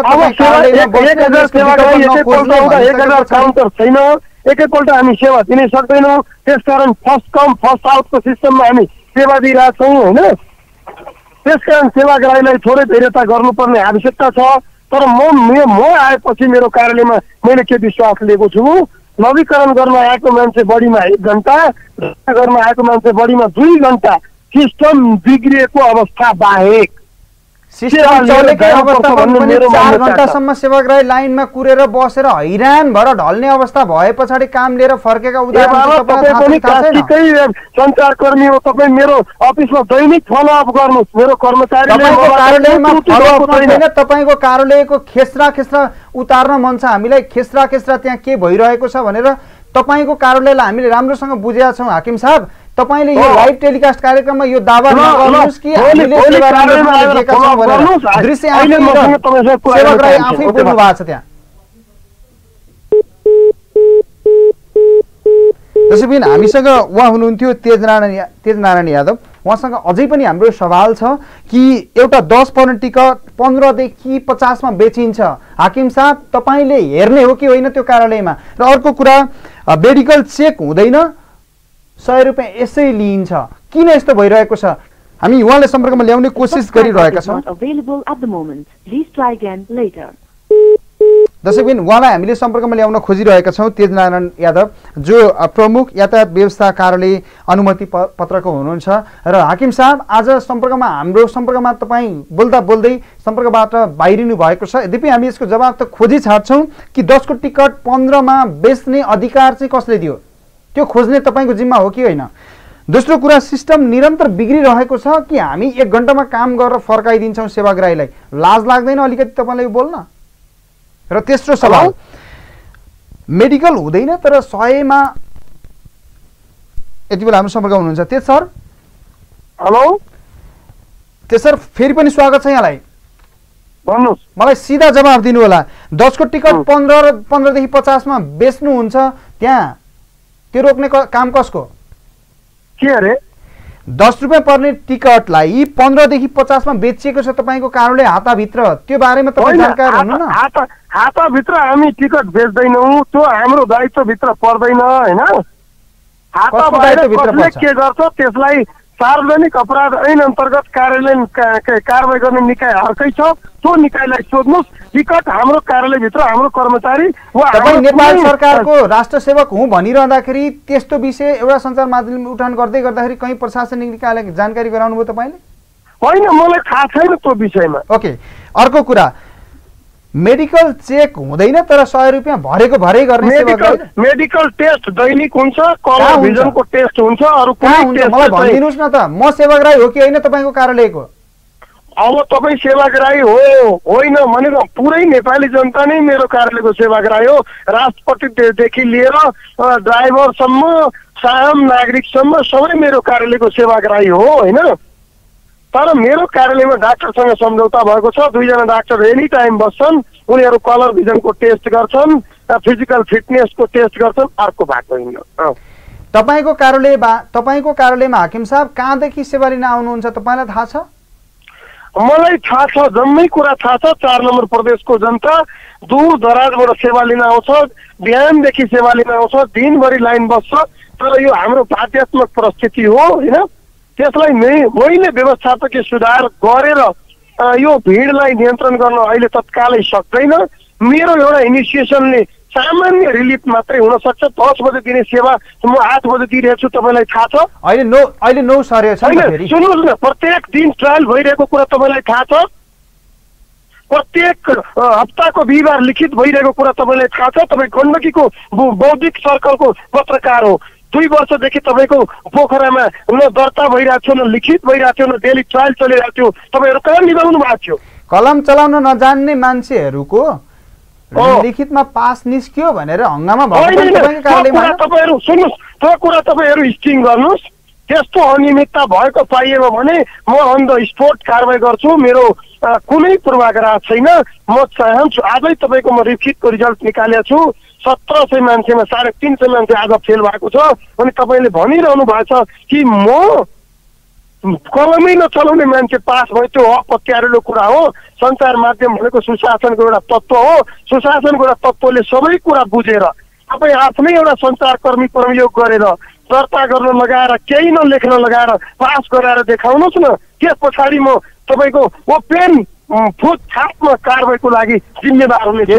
काउन्टर छैन, एकैपल्ट हामी सेवा दिनै सक्दैनौँ। त्यसकारण फर्स्ट कम फर्स्ट आउटको सिस्टममा हामी सेवा दिइरहेछौँ होइन। त्यसकारण सेवाग्राहीलाई थोरै धैर्यता गर्नुपर्ने आवश्यकता छ। तर म आएपछि मेरो कार्यालयमा मैले के विश्वास लिएको छु, नवीकरण गर्न आएको मान्छे बढीमा 1 घन्टा, गर्न आएको मान्छे बढीमा 2 घन्टा, सिस्टम बिग्रिएको अवस्था बाहेक सिस्टम चलेकै अवस्थामा पनि 4 घण्टासम्म सेवाग्राही लाइनमा कुरेर बसेर हैरान भएर ढल्ने अवस्था भए पछाडि काम लिएर फर्केका उदाहरण सञ्चारकर्मी हो तपाईँ। मेरो अफिसमा दैनिक फलोअप गर्नुहोस्। मेरो कर्मचारीले तपाईँको कार्यालयको खेस्रा उतार्न मन छ हामीलाई। खेस्रा त्यहाँ के भइरहेको छ भनेर तपाईँको कार्यालयलाई हामीले राम्रोसँग बुझेका छौँ हाकिम साहब। तपाईले यो लाइभ टेलिकास्ट कार्यक्रममा यो दावा नगर्नुस् कि हामीले सेवा दिएका छौं भनेर। दृश्य सेवाग्राही आफै बोल्नु भएको छ त्यहाँ। त्यसैबिन हामीसँग उहाँ हुनुहुन्थ्यो तेजनारायण यादव। उहाँसँग अझै पनि हाम्रो सवाल छ कि एउटा 10 पर्ने टिकट 15 देखि 50 मा बेचिन्छ। हाकिम साहब तपाईले हेर्ने हो कि होइन त्यो कार्यालयमा? र अर्को कुरा मेडिकल चेक हुँदैन, 100 रुपैयाँ यसै लिइन्छ, किन यस्तो भइरहेको छ? हामी उहाँले सम्पर्कमा ल्याउने कोसिस गरिरहेका छौँ। दर्शकबिन उहाँलाई हामीले सम्पर्कमा ल्याउन खोजिरहेका छौँ। तेजनारायण यादव जो प्रमुख यातायात व्यवस्था कार्यालय अनुमति पत्रको हुनुहुन्छ। र हाकिम साहब आज हाम्रो सम्पर्कमा तपाईँ बोल्दा बोल्दै सम्पर्कबाट बाहिरिनु भएको छ। यद्यपि हामी यसको जवाब त खोजी छाड्छौँ कि 10 को टिकट 15 मा बेच्ने अधिकार चाहिँ कसले दियो? त्यो खोज्ने तपाईँको जिम्मा हो कि होइन? दोस्रो कुरा, सिस्टम निरन्तर बिग्रिरहेको छ कि हामी 1 घण्टामा काम गरेर फर्काइदिन्छौँ सेवाग्राहीलाई? लाज लाग्दैन अलिकति तपाईँलाई बोल्न? र तेस्रो सवाल, मेडिकल हुँदैन तर 100 मा यति बेला हाम्रो सम्पर्कमा हुनुहुन्छ तेज सर। हेलो तेज सर, फेरि पनि स्वागत छ यहाँलाई। भन्नुहोस्। मलाई सिधा जवाब दिनु होला। 10 को टिकट 15 देखि 50 मा बेच्नुहुन्छ, त्यहाँ त्यो रोक्ने काम कसको? के अरे 10 रुपैयाँ पर्ने टिकटलाई 15 देखि 50 मा बेचिएको छ तपाईँको कार्यालय हाताभित्र, त्यो बारेमा तपाईँ जानकार हुनु न। हाताभित्र हामी टिकट बेच्दैनौँ, त्यो हाम्रो दायित्वभित्र पर्दैन होइन। हाताभित्र के गर्छ त्यसलाई सार्वजनिक अपराध ऐन अन्तर्गत कारबाही गर्ने निकाय अर्कै छ, त्यो निकायलाई सोध्नुहोस्। टिकट हाम्रो कार्यालयभित्र हाम्रो कर्मचारी तपाईँ नेपाल सरकारको राष्ट्र सेवक हुँ भनिरहँदाखेरि त्यस्तो विषय एउटा सञ्चार माध्यमले उठान गर्दै गर्दाखेरि कहीँ प्रशासनिक निकायलाई जानकारी गराउनु भयो तपाईँले? होइन, मलाई थाहा छैन त्यो विषयमा। ओके, अर्को कुरा, मेडिकल चेक हुँदैन तर 100 रुपैयाँ भरेको भरै गर्ने मेडिकल टेस्ट दैनिक हुन्छ, कलर भिजनको टेस्ट हुन्छ, अरु कुनै टेस्ट मलाई भनिदिनुस् न त। म सेवाग्राही हो कि होइन तपाईँको कार्यालयको? अब तपाईँ सेवाग्राही हो होइन भनेर पुरै नेपाली जनता नै मेरो कार्यालयको सेवाग्राही हो। राष्ट्रपतिदेखि लिएर ड्राइभरसम्म, साम नागरिकसम्म सबै मेरो कार्यालयको सेवाग्राही हो होइन। तर मेरो कार्यालयमा डाक्टरसँग सम्झौता भएको छ। 2 जना डाक्टर एनी टाइम बस्छन्, उनीहरू कलर भिजनको टेस्ट गर्छन्, फिजिकल फिटनेसको टेस्ट गर्छन्, अर्को भएको होइन। तपाईँको कार्यालयमा हाकिम साहब कहाँदेखि सेवा लिन आउनुहुन्छ तपाईँलाई थाहा छ? मलाई थाहा छ, जम्मै कुरा थाहा छ। 4 नम्बर प्रदेशको जनता दूर दराजबाट सेवा लिन आउँछ, बिहानदेखि सेवा लिन आउँछ, दिनभरि लाइन बस्छ। तर यो हाम्रो बाध्यात्मक परिस्थिति हो होइन। त्यसलाई मैले व्यवस्थापकीय सुधार गरेर यो भिडलाई नियन्त्रण गर्न अहिले तत्कालै सक्दैन। मेरो एउटा इनिसिएसनले सामान्य रिलिफ मात्रै हुन सक्छ। 10 बजे दिने सेवा म 8 बजे दिइरहेको छु, तपाईँलाई थाहा छ। अहिले 9 सरेको छ। सुन्नुहोस् न, प्रत्येक दिन ट्रायल भइरहेको कुरा तपाईँलाई थाहा छ। प्रत्येक हप्ताको बिहिबार लिखित भइरहेको कुरा तपाईँलाई थाहा छ। तपाईँ गण्डकीको बौद्धिक सर्कलको पत्रकार हो। 2 वर्षदेखि तपाईँको पोखरामा न दर्ता भइरहेको थियो, न लिखित भइरहेको थियो, न डेली ट्रायल चलिरहेको थियो। तपाईँहरू कहाँ निभाउनु भएको थियो? कलम चलाउन नजान्ने मान्छेहरूको लिखितमा पास निस्क्यो भनेर हंगामा भएको तपाईको कार्यालयमा तपाईहरु सुन्नुस्, त्यो कुरा तपाईहरु स्टिङ गर्नुस्। त्यस्तो अनियमितता भएको पाइएमा भने म अन द स्पोट कारबाही गर्छु। मेरो कुनै पूर्वाग्रह छैन। म चाहन्छु आजै तपाईको म लिखितको रिजल्ट निकालेको छु। 1700 मान्छेमा 350 मान्छे आज फेल भएको छ। अनि तपाईले भनिरहनु भएको छ कि म कलमै नचलाउने मान्छे पास भयो, त्यो अपत्यारिलो कुरा हो। सञ्चार माध्यम भनेको सुशासनको एउटा तत्त्व हो। सुशासनको एउटा तत्त्वले सबै कुरा बुझेर तपाईँ आफ्नै एउटा सञ्चारकर्मी प्रयोग गरेर दर्ता गर्न लगाएर केही नलेख्न लगाएर पास गराएर देखाउनुहोस् न। त्यस पछाडि म तपाईँको ओपेन फुटफाटमा कारबाहीको लागि जिम्मेवार हुनेछु।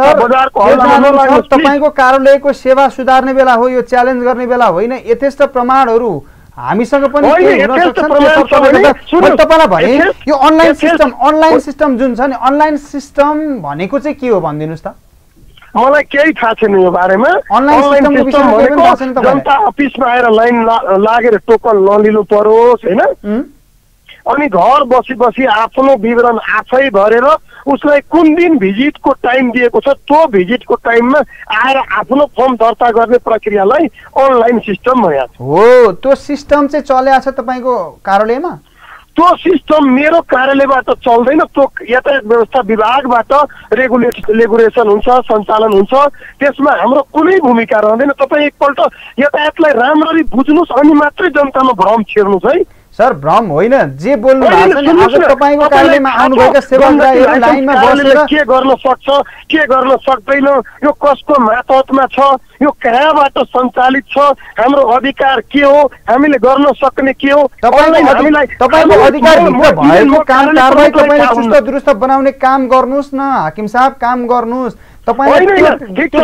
तपाईँको कार्यालयको सेवा सुधार्ने बेला हो, यो च्यालेन्ज गर्ने बेला होइन। यथेष्ट प्रमाणहरू हामीसँग पनि तपाईँलाई भने यो अनलाइन सिस्टम जुन छ नि, अनलाइन सिस्टम भनेको चाहिँ के हो भनिदिनुहोस् त। मलाई केही थाहा छैन यो बारेमा। अनलाइन सिस्टम भनेको जनता अफिसमा आएर लाइन लागेर टोकन नलिनु परोस् होइन, अनि घर बसी बसी आफ्नो विवरण आफै भरेर उसलाई कुन दिन भिजिटको टाइम दिएको छ त्यो भिजिटको टाइममा आएर आफ्नो फर्म दर्ता गर्ने प्रक्रियालाई अनलाइन सिस्टम भनिएको हो। त्यो सिस्टम चाहिँ चलेको छ तपाईँको कार्यालयमा? त्यो सिस्टम मेरो कार्यालयबाट चल्दैन। त्यो यातायात व्यवस्था विभागबाट रेगुलेसन हुन्छ, सञ्चालन हुन्छ। त्यसमा हाम्रो कुनै भूमिका रहँदैन। तपाईँ एकपल्ट यातायातलाई राम्ररी बुझ्नुहोस् अनि मात्रै जनतामा भ्रम छेर्नुहोस् है। सर भ्रम होइन, जे बोल्नु भएको छ नि। आज तपाईको कार्यालयमा आउनुभएका सेवाग्राहीहरू लाइनमा बसेर के गर्न सक्छ, के गर्न सक्दैन, यो कसको मातहतमा छ, यो कहाँबाट सञ्चालित छ, हाम्रो अधिकार के हो, हामीले गर्न सक्ने के हो। तपाईँको अधिकारभित्र भएको काम कारबाही तपाईँले चुस्त दुरुस्त बनाउने काम गर्नुहोस् न। हाकिम साहब काम गर्नुहोस्। तपाईँको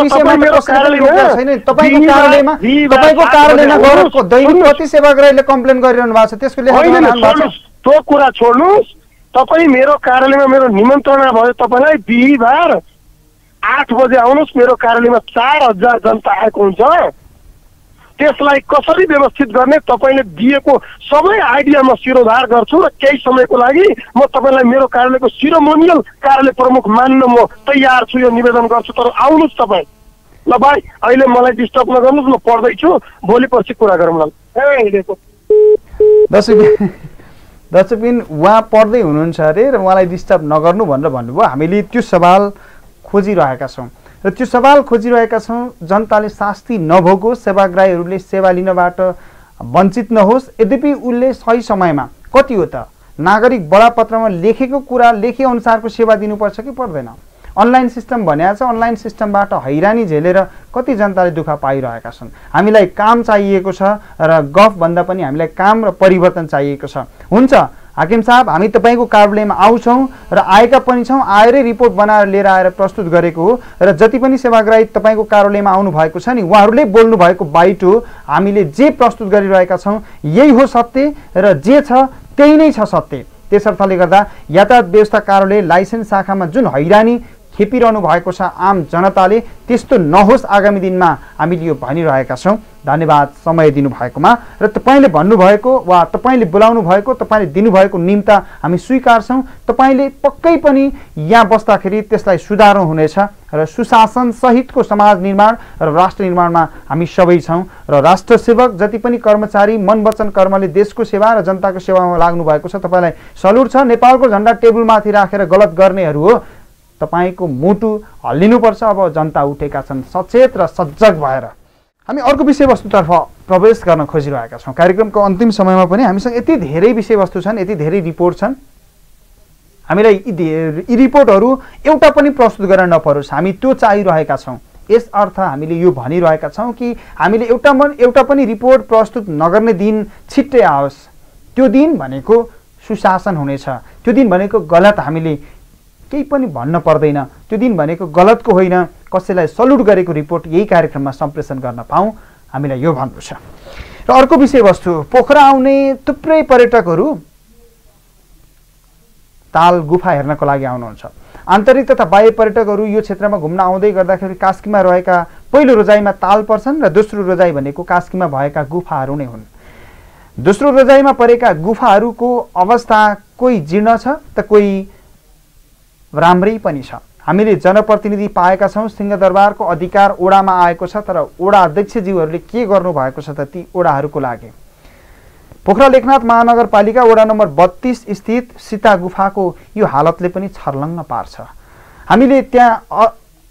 कार्यालयमा गएको दैनिक कति सेवाग्राहीले कम्प्लेन गरिरहनु भएको छ त्यसको त्यो कुरा छोड्नुहोस्। तपाईँ मेरो कार्यालयमा मेरो निमन्त्रणा भयो। तपाईँलाई बिहिबार 8 बजे आउनुहोस्। मेरो कार्यालयमा 4000 जनता आएको हुन्छ। त्यसलाई कसरी व्यवस्थित गर्ने तपाईँले दिएको सबै आइडिया म शिरोधार गर्छु र केही समयको लागि म तपाईँलाई मेरो कार्यालयको सिरोमोनियल कार्यालय प्रमुख मान्न म तयार छु। यो निवेदन गर्छु। तर आउनुहोस् तपाईँ। ल भाइ अहिले मलाई डिस्टर्ब नगर्नुहोस्, म पढ्दैछु। भोलि पर्सि कुरा गरौँ। दर्शकबिन उहाँ पढ्दै हुनुहुन्छ अरे र उहाँलाई डिस्टर्ब नगर्नु भनेर भन्नुभयो। हामीले त्यो सवाल खोजिरहेका छौँ र त्यो सवाल खोजिरहेका छौँ। जनताले शास्ति नभोगोस्, सेवाग्राहीहरूले सेवा लिनबाट वञ्चित नहोस्। यद्यपि उसले सही समयमा कति हो त नागरिक बडापत्रमा लेखेको कुरा लेखे अनुसारको सेवा दिनुपर्छ कि पर्दैन? अनलाइन सिस्टम भनेको छ। अनलाइन सिस्टमबाट हैरानी झेलेर कति जनताले दुःख पाइरहेका छन्। हामीलाई काम चाहिएको छ र गफ भन्दा पनि हामीलाई काम र परिवर्तन चाहिएको छ। हुन्छ हाकिम साहब, हामी तपाईँको कार्यालयमा आउँछौँ र आएका पनि छौँ। आएरै रिपोर्ट बनाएर लिएर आएर प्रस्तुत गरेको हो र जति पनि सेवाग्राही तपाईँको कार्यालयमा आउनु भएको छ नि, उहाँहरूले बोल्नु भएको बाइटो हामीले जे प्रस्तुत गरिरहेका छौँ यही हो सत्य र जे छ त्यही नै छ सत्य। त्यसर्थले गर्दा यातायात व्यवस्था कार्यालय लाइसेन्स शाखामा जुन हैरानी खेपिरहनु भएको छ आम जनताले, त्यस्तो नहोस् आगामी दिनमा हामीले यो भनिरहेका छौँ। धन्यवाद समय दिनुभएकोमा र तपाईँले भन्नुभएको वा तपाईँले बोलाउनु भएको, तपाईँले दिनुभएको निम्ता हामी स्वीकार्छौँ। तपाईँले पक्कै पनि यहाँ बस्दाखेरि त्यसलाई सुधार्नु हुनेछ र सुशासन सहितको समाज निर्माण र राष्ट्र निर्माणमा हामी सबै छौँ। र राष्ट्र सेवक जति पनि कर्मचारी मन वचन कर्मले देशको सेवा र जनताको सेवामा लाग्नु भएको छ, तपाईँलाई सल्युट छ। नेपालको झन्डा टेबलमाथि राखेर गलत गर्नेहरू हो, तपाईको मुटु हल्लिनुपर्छ। अब जनता उठेका छन् सचेत र सजग भएर। हामी अर्को विषयवस्तुतर्फ प्रवेश गर्न खोजिरहेका छौँ। कार्यक्रमको अन्तिम समयमा पनि हामीसँग यति धेरै विषयवस्तु छन्, यति धेरै रिपोर्ट छन्। हामीलाई यी रिपोर्टहरू एउटा पनि प्रस्तुत गर्न नपरोस्, हामी त्यो चाहिरहेका छौँ। यस अर्थ हामीले यो भनिरहेका छौँ कि हामीले एउटा पनि रिपोर्ट प्रस्तुत नगर्ने दिन छिट्टै आओस्। त्यो दिन भनेको सुशासन हुनेछ। त्यो दिन भनेको गलत हामीले केही पनि भन्न पर्दैन। त्यो दिन भनेको गलतको होइन, कसैलाई सल्युट गरेको रिपोर्ट यही कार्यक्रममा सम्प्रेषण गर्न पाऊँ, हामीलाई यो भन्नु छ। र अर्को विषयवस्तु, पोखरा आउने थुप्रै पर्यटकहरू ताल गुफा हेर्नको लागि आउनुहुन्छ। आन्तरिक तथा बाह्य पर्यटकहरू यो क्षेत्रमा घुम्न आउँदै गर्दाखेरि कास्कीमा रहेका पहिलो रोजाइमा ताल पर्छन् र दोस्रो रोजाइ भनेको कास्कीमा भएका गुफाहरू नै हुन्। दोस्रो रोजाइमा परेका गुफाहरूको अवस्था कोही जीर्ण छ त कोही राम्रै पनि छ। हामीले जनप्रतिनिधि पाएका छौँ, सिंहदरबारको अधिकार ओडामा आएको छ, तर ओडा अध्यक्षज्यूहरूले के गर्नु भएको छ त ती ओडाहरूको लागि? पोखरा लेखनाथ महानगरपालिका वडा नम्बर 32 स्थित सीता गुफाको यो हालतले पनि छर्लङ्ग पार्छ। हामीले त्यहाँ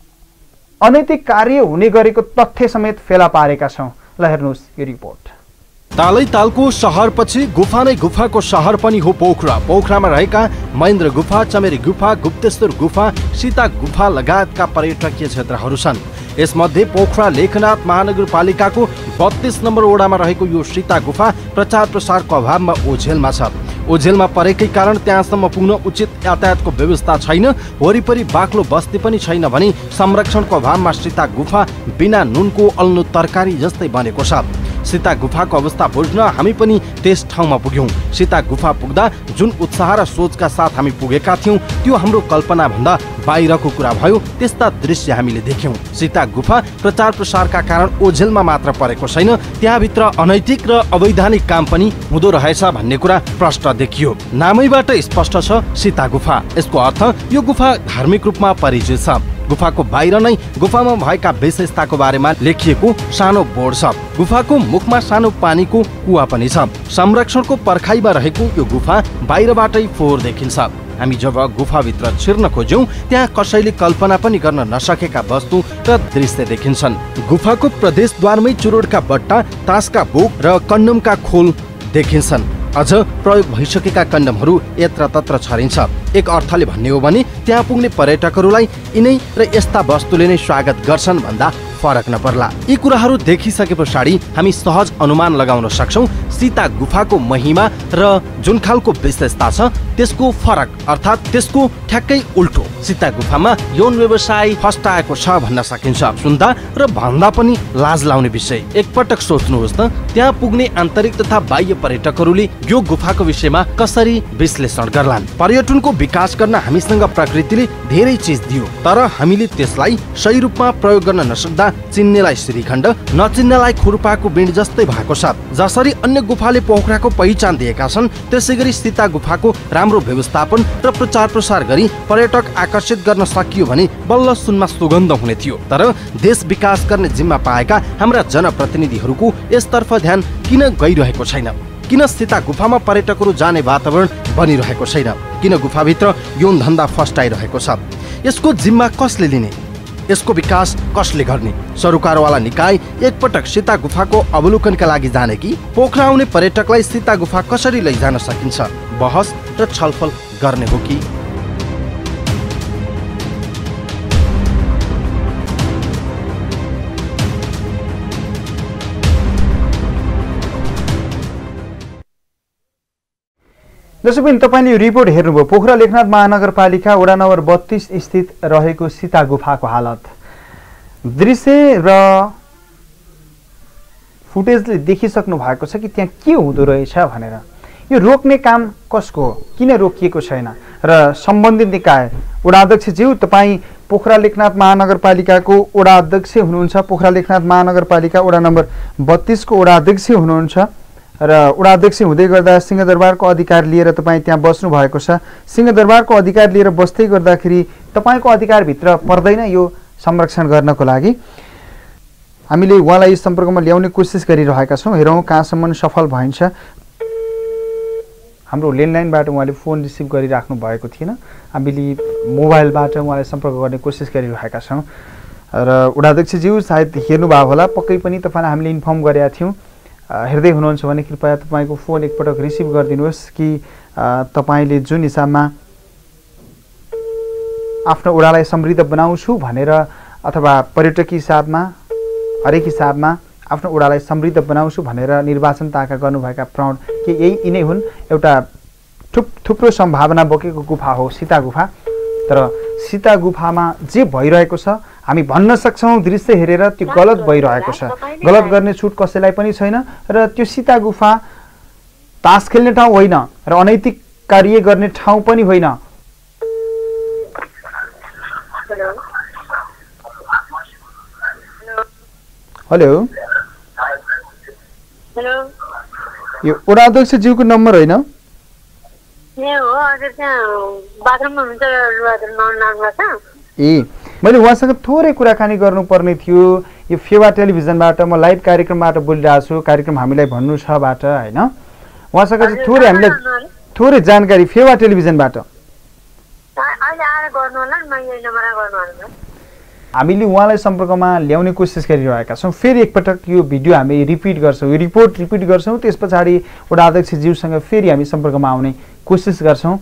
अनैतिक कार्य हुने गरेको तथ्य समेत फेला पारेका छौँ। ल हेर्नुहोस् यो रिपोर्ट। तालैतालको सहरपछि गुफा नै गुफाको सहर पनि हो पोखरा। पोखरामा रहेका महेन्द्र गुफा, चमेरी गुफा, गुप्तेश्वर गुफा, सीता गुफा लगायतका पर्यटकीय क्षेत्रहरू छन्। यसमध्ये पोखरा लेखनाथ महानगरपालिकाको 32 नम्बर वडामा रहेको यो सीता गुफा प्रचार प्रसारको अभावमा ओझेलमा छ। ओझेलमा परेकै कारण त्यहाँसम्म पुग्न उचित यातायातको व्यवस्था छैन, वरिपरि बाक्लो बस्ती पनि छैन भने संरक्षणको अभावमा सीता गुफा बिना नुनको अल्नु तरकारी जस्तै बनेको छ। सीता गुफाको अवस्था बुझ्न हामी पनि त्यस ठाउँमा पुग्यौं। सीता गुफा पुग्दा जुन उत्साह र सोचका साथ हामी पुगेका थियौं त्यो हाम्रो कल्पना भन्दा बाहिरको कुरा भयो। त्यस्ता दृश्य हामीले देख्यौं। सीता गुफा प्रचार प्रसारका कारण ओझेलमा मात्र परेको छैन, त्यहाँभित्र अनैतिक र अवैधानिक काम पनि हुँदो रहेछ भन्ने कुरा प्रष्ट देखियो। नामैबाट स्पष्ट छ सीता गुफा। यसको अर्थ यो गुफा धार्मिक रूपमा परिचित छ। गुफाको बाहिर नै गुफामा भएका विशेषताको बारेमा लेखिएको सानो बोर्ड छ। गुफाको मुखमा सानो पानीको कुवा पनि छ। संरक्षणको पर्खाइमा रहेको यो गुफा बाहिरबाटै फोहोर देखिन्छ। हामी जब गुफाभित्र छिर्न खोज्यौं त्यहाँ कसैले कल्पना पनि गर्न नसकेका वस्तु र दृश्य देखिन्छन्। गुफाको प्रवेशद्वारमै चुरोडका बट्टा, तासका बोक र कन्डमका खोल देखिन्छन्। अझ प्रयोग भइसकेका कन्डमहरू यत्रतत्र छरिन्छ। एक अर्थले भन्ने हो भने त्यहाँ पुग्ने पर्यटकहरूलाई यिनै र यस्ता वस्तुले नै स्वागत गर्छन् भन्दा फरक नपर्ला। यी कुराहरू देखिसके पछाडि हामी सहज अनुमान लगाउन सक्छौं सीता गुफाको महिमा र जुन खालको विशेषता छ त्यसको फरक, अर्थात् त्यसको ठ्याक्कै उल्टो। सीता गुफामा यौन व्यवसाय फस्टाएको छ भन्न सकिन्छ। सुन्दा र भन्दा पनि लाज लाउने विषय। एकपटक सोच्नुहोस् त, त्यहाँ पुग्ने आन्तरिक तथा बाह्य पर्यटकहरूले यो गुफाको विषयमा कसरी विश्लेषण गर्लान्। पर्यटनको विकास गर्न हामीसँग प्रकृतिले धेरै चिज दियो, तर हामीले त्यसलाई सही रूपमा प्रयोग गर्न नसक्दा चिन्नेलाई श्रीखण्ड, नचिन्नेलाई खुर्पाको बिँड जस्तै भएको छ। जसरी अन्य गुफाले पोखराको पहिचान दिएका छन् त्यसै गरी सीता गुफाको राम्रो व्यवस्थापन र प्रचार प्रसार गरी पर्यटक आकर्षित गर्न सकियो भने बल्ल सुनमा सुगन्ध हुने थियो। तर देश विकास गर्ने जिम्मा पाएका हाम्रा जनप्रतिनिधिहरूको यसतर्फ ध्यान किन गइरहेको छैन? किन सीता गुफामा पर्यटकहरू जाने वातावरण बनिरहेको छैन? किन गुफाभित्र यौन धन्दा फस्टाइरहेको छ? यसको जिम्मा कसले लिने? यसको विकास कसले गर्ने? सरकारवाला निकाय एकपटक सीता गुफाको अवलोकनका लागि जाने कि पोखरा आउने पर्यटकलाई सीता गुफा कसरी लैजान सकिन्छ बहस र छलफल गर्ने हो कि? जसो पनि तपाईले यो रिपोर्ट हेर्नुभयो। पोखरा लेखनाथ महानगरपालिका वडा नम्बर 32 स्थित रहेको सीता गुफाको हालत, दृश्य र फुटेजले देखिसक्नु भएको छ कि त्यहाँ के हुँदो रहेछ भनेर। यो रोक्ने काम कसको हो? किन रोकिएको छैन? र सम्बन्धित निकाय वडाध्यक्षज्यू, तपाईँ पोखरा लेखनाथ महानगरपालिकाको वडा अध्यक्ष हुनुहुन्छ, पोखरा लेखनाथ महानगरपालिका वडा नम्बर 32 को वडा अध्यक्ष हुनुहुन्छ र वडा अध्यक्ष हुँदै गर्दा सिंहदरबारको अधिकार लिएर तपाईँ त्यहाँ बस्नु भएको छ। सिंहदरबारको अधिकार लिएर बस्दै गर्दाखेरि तपाईँको अधिकारभित्र पर्दैन यो संरक्षण गर्नको लागि। हामीले उहाँलाई सम्पर्कमा ल्याउने कोसिस गरिरहेका छौँ। हेरौँ कहाँसम्म सफल भइन्छ। हाम्रो ल्यान्डलाइनबाट उहाँले फोन रिसिभ गरिराख्नु भएको थिएन। हामीले मोबाइलबाट उहाँलाई सम्पर्क गर्ने कोसिस गरिरहेका छौँ र वडाध्यक्षज्यू सायद हेर्नुभएको होला, पक्कै पनि तपाईँलाई हामीले इन्फर्म गरेका थियौँ। हेर्दै हुनुहुन्छ भने कृपया तपाईँको फोन एकपटक रिसिभ गरिदिनुहोस् कि तपाईँले जुन हिसाबमा आफ्नो वडालाई समृद्ध बनाउँछु भनेर अथवा पर्यटकीय हिसाबमा हरेक हिसाबमा आफ्नो वडालाई समृद्ध बनाउँछु भनेर निर्वाचन ताका गर्नुभएका प्रण के यिनै हुन्। एउटा थुप्रो सम्भावना बोकेको गुफा हो सीता गुफा। तर सीता गुफामा जे भइरहेको छ हामी भन्न सक्छौँ, दृश्य हेरेर त्यो गलत भइरहेको छ। गलत गर्ने छुट कसैलाई पनि छैन र त्यो सीता गुफा तास खेल्ने ठाउँ होइन र अनैतिक कार्य गर्ने ठाउँ पनि होइन। हेलो, यो वडा अध्यक्षज्यूको नम्बर होइन? मैले उहाँसँग थोरै कुराकानी गर्नुपर्ने थियो यो फेवा टेलिभिजनबाट म लाइभ कार्यक्रमबाट बोलिरहेको छु कार्यक्रम हामीलाई भन्नु छबाट हैन उहाँसँग चाहिँ थोरै हामीलाई थोरै जानकारी फेवा टेलिभिजनबाट हामीले उहाँलाई सम्पर्कमा ल्याउने कोसिस गरिरहेका छौँ फेरि एकपटक यो भिडियो हामी रिपिट गर्छौँ यो रिपोर्ट रिपिट गर्छौँ त्यस पछाडि वडा अध्यक्षज्यूसँग फेरि हामी सम्पर्कमा आउने कोसिस गर्छौँ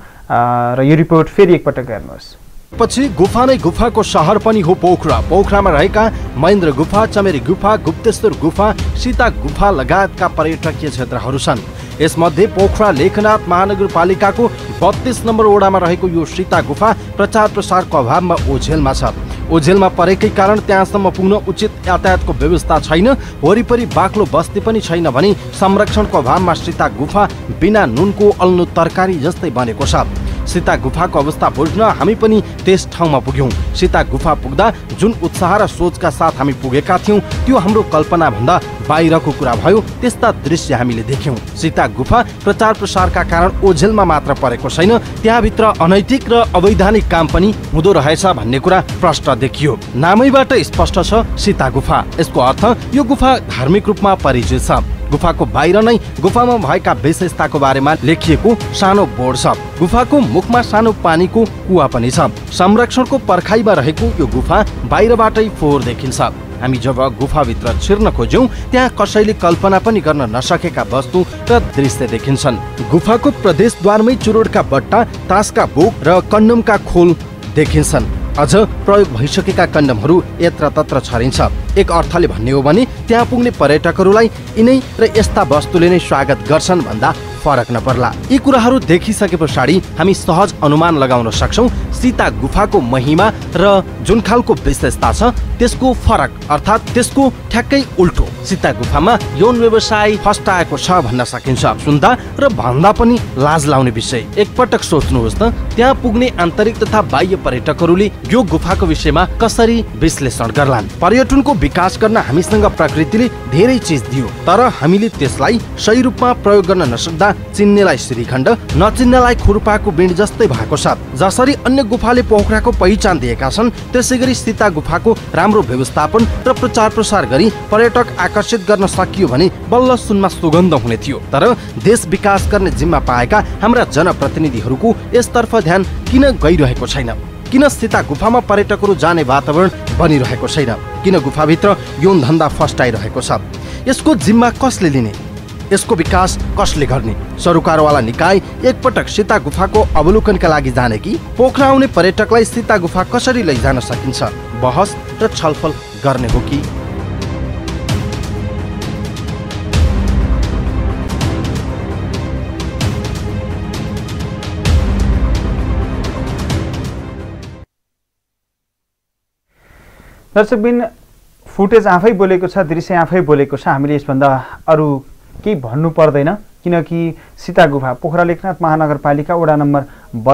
र यो रिपोर्ट फेरि एकपटक हेर्नुहोस् पछि गुफा नै गुफाको शहर पनि हो पोखरा पोखरामा रहेका महेन्द्र गुफा चमेरी गुफा गुप्तेश्वर गुफा सीता गुफा लगायतका पर्यटकीय क्षेत्रहरू छन् यसमध्ये पोखरा लेखनाथ महानगरपालिकाको 32 नम्बर वडामा रहेको यो सीता गुफा प्रचार प्रसारको अभावमा ओझेलमा छ ओझेलमा परेकै कारण त्यहाँसम्म पुग्न उचित यातायातको व्यवस्था छैन वरिपरि बाक्लो बस्ती पनि छैन भने संरक्षणको अभावमा सीता गुफा बिना नुनको अल्नु तरकारी जस्तै बनेको छ सीता गुफाको अवस्था बुझ्न हामी पनि त्यस ठाउँमा पुग्यौं सीता गुफा पुग्दा जुन उत्साह र सोचका साथ हामी पुगेका थियौं त्यो हाम्रो कल्पना भन्दा बाहिरको कुरा भयो त्यस्ता दृश्य हामीले देख्यौं सीता गुफा प्रचार प्रसारका कारण ओझेलमा मात्र परेको छैन त्यहाँभित्र अनैतिक र अवैधानिक काम पनि हुँदो रहेछ भन्ने कुरा प्रष्ट देखियो नामैबाट स्पष्ट छ सीता गुफा यसको अर्थ यो गुफा धार्मिक रूपमा परिचित छ गुफाको बाहिर नै गुफामा भएका विशेषताको बारेमा लेखिएको सानो बोर्ड छ गुफाको मुखमा सानो पानीको कुवा पनि छ संरक्षणको पर्खाइमा रहेको यो गुफा बाहिरबाटै फोहोर देखिन्छ हामी जब गुफाभित्र छिर्न खोज्यौं त्यहाँ कसैले कल्पना पनि गर्न नसकेका वस्तु र दृश्य देखिन्छन् गुफाको प्रवेशद्वारमै चुरोडका बट्टा तासका बोक र कन्डमका खोल देखिन्छन् अझ प्रयोग भइसकेका कन्डमहरू यत्रतत्र छरिन्छ एक अर्थले भन्ने हो भने त्यहाँ पुग्ने पर्यटकहरूलाई यिनै र यस्ता वस्तुले नै स्वागत गर्छन् भन्दा फरक नपर्ला यी कुराहरू देखिसके पछाडि हामी सहज अनुमान लगाउन सक्छौं सीता गुफाको महिमा र जुन खालको विशेषता छ त्यसको फरक अर्थात् त्यसको ठ्याक्कै उल्टो सीता गुफामा यौन व्यवसाय फस्टाएको छ भन्न सकिन्छ सुन्दा र भन्दा पनि लाज लाउने विषय एकपटक सोच्नुहोस् त त्यहाँ पुग्ने आन्तरिक तथा बाह्य पर्यटकहरूले यो गुफाको विषयमा कसरी विश्लेषण गर्लान् पर्यटनको विकास गर्न हामीसँग प्रकृतिले धेरै चीज दियो तर हामीले त्यसलाई सही रूपमा प्रयोग गर्न नसक्दा चिन्नेलाई श्रीखण्ड नचिन्नेलाई खुर्पाको बिँड जस्तै भएको छ जसरी अन्य गुफाले पोखराको पहिचान दिएका छन् त्यसैगरी सीता गुफाको राम्रो व्यवस्थापन र प्रचार प्रसार गरी पर्यटक आकर्षित गर्न सकियो भने बल्ल सुनमा सुगन्ध हुने थियो तर देश विकास गर्ने जिम्मा पाएका हाम्रा जनप्रतिनिधिहरूको यसतर्फ ध्यान किन गइरहेको छैन किन सीता गुफामा पर्यटकहरू जाने वातावरण बनिरहेको छैन किन गुफाभित्र यौन धन्दा फस्टाइरहेको छ यसको जिम्मा कसले लिने यसको विकास कसले गर्ने सरकारवाला निकाय एकपटक सीता गुफाको अवलोकनका लागि जाने कि पोखरा आउने पर्यटकलाई सीता गुफा कसरी लैजान सकिन्छ बहस र छलफल गर्ने हो कि दर्शकबिन फुटेज आफै बोलेको छ दृश्य आफै बोलेको छ हामीले यसभन्दा अरू केही भन्नु पर्दैन किनकि सीता गुफा पोखरा लेखनाथ महानगरपालिका वडा नम्बर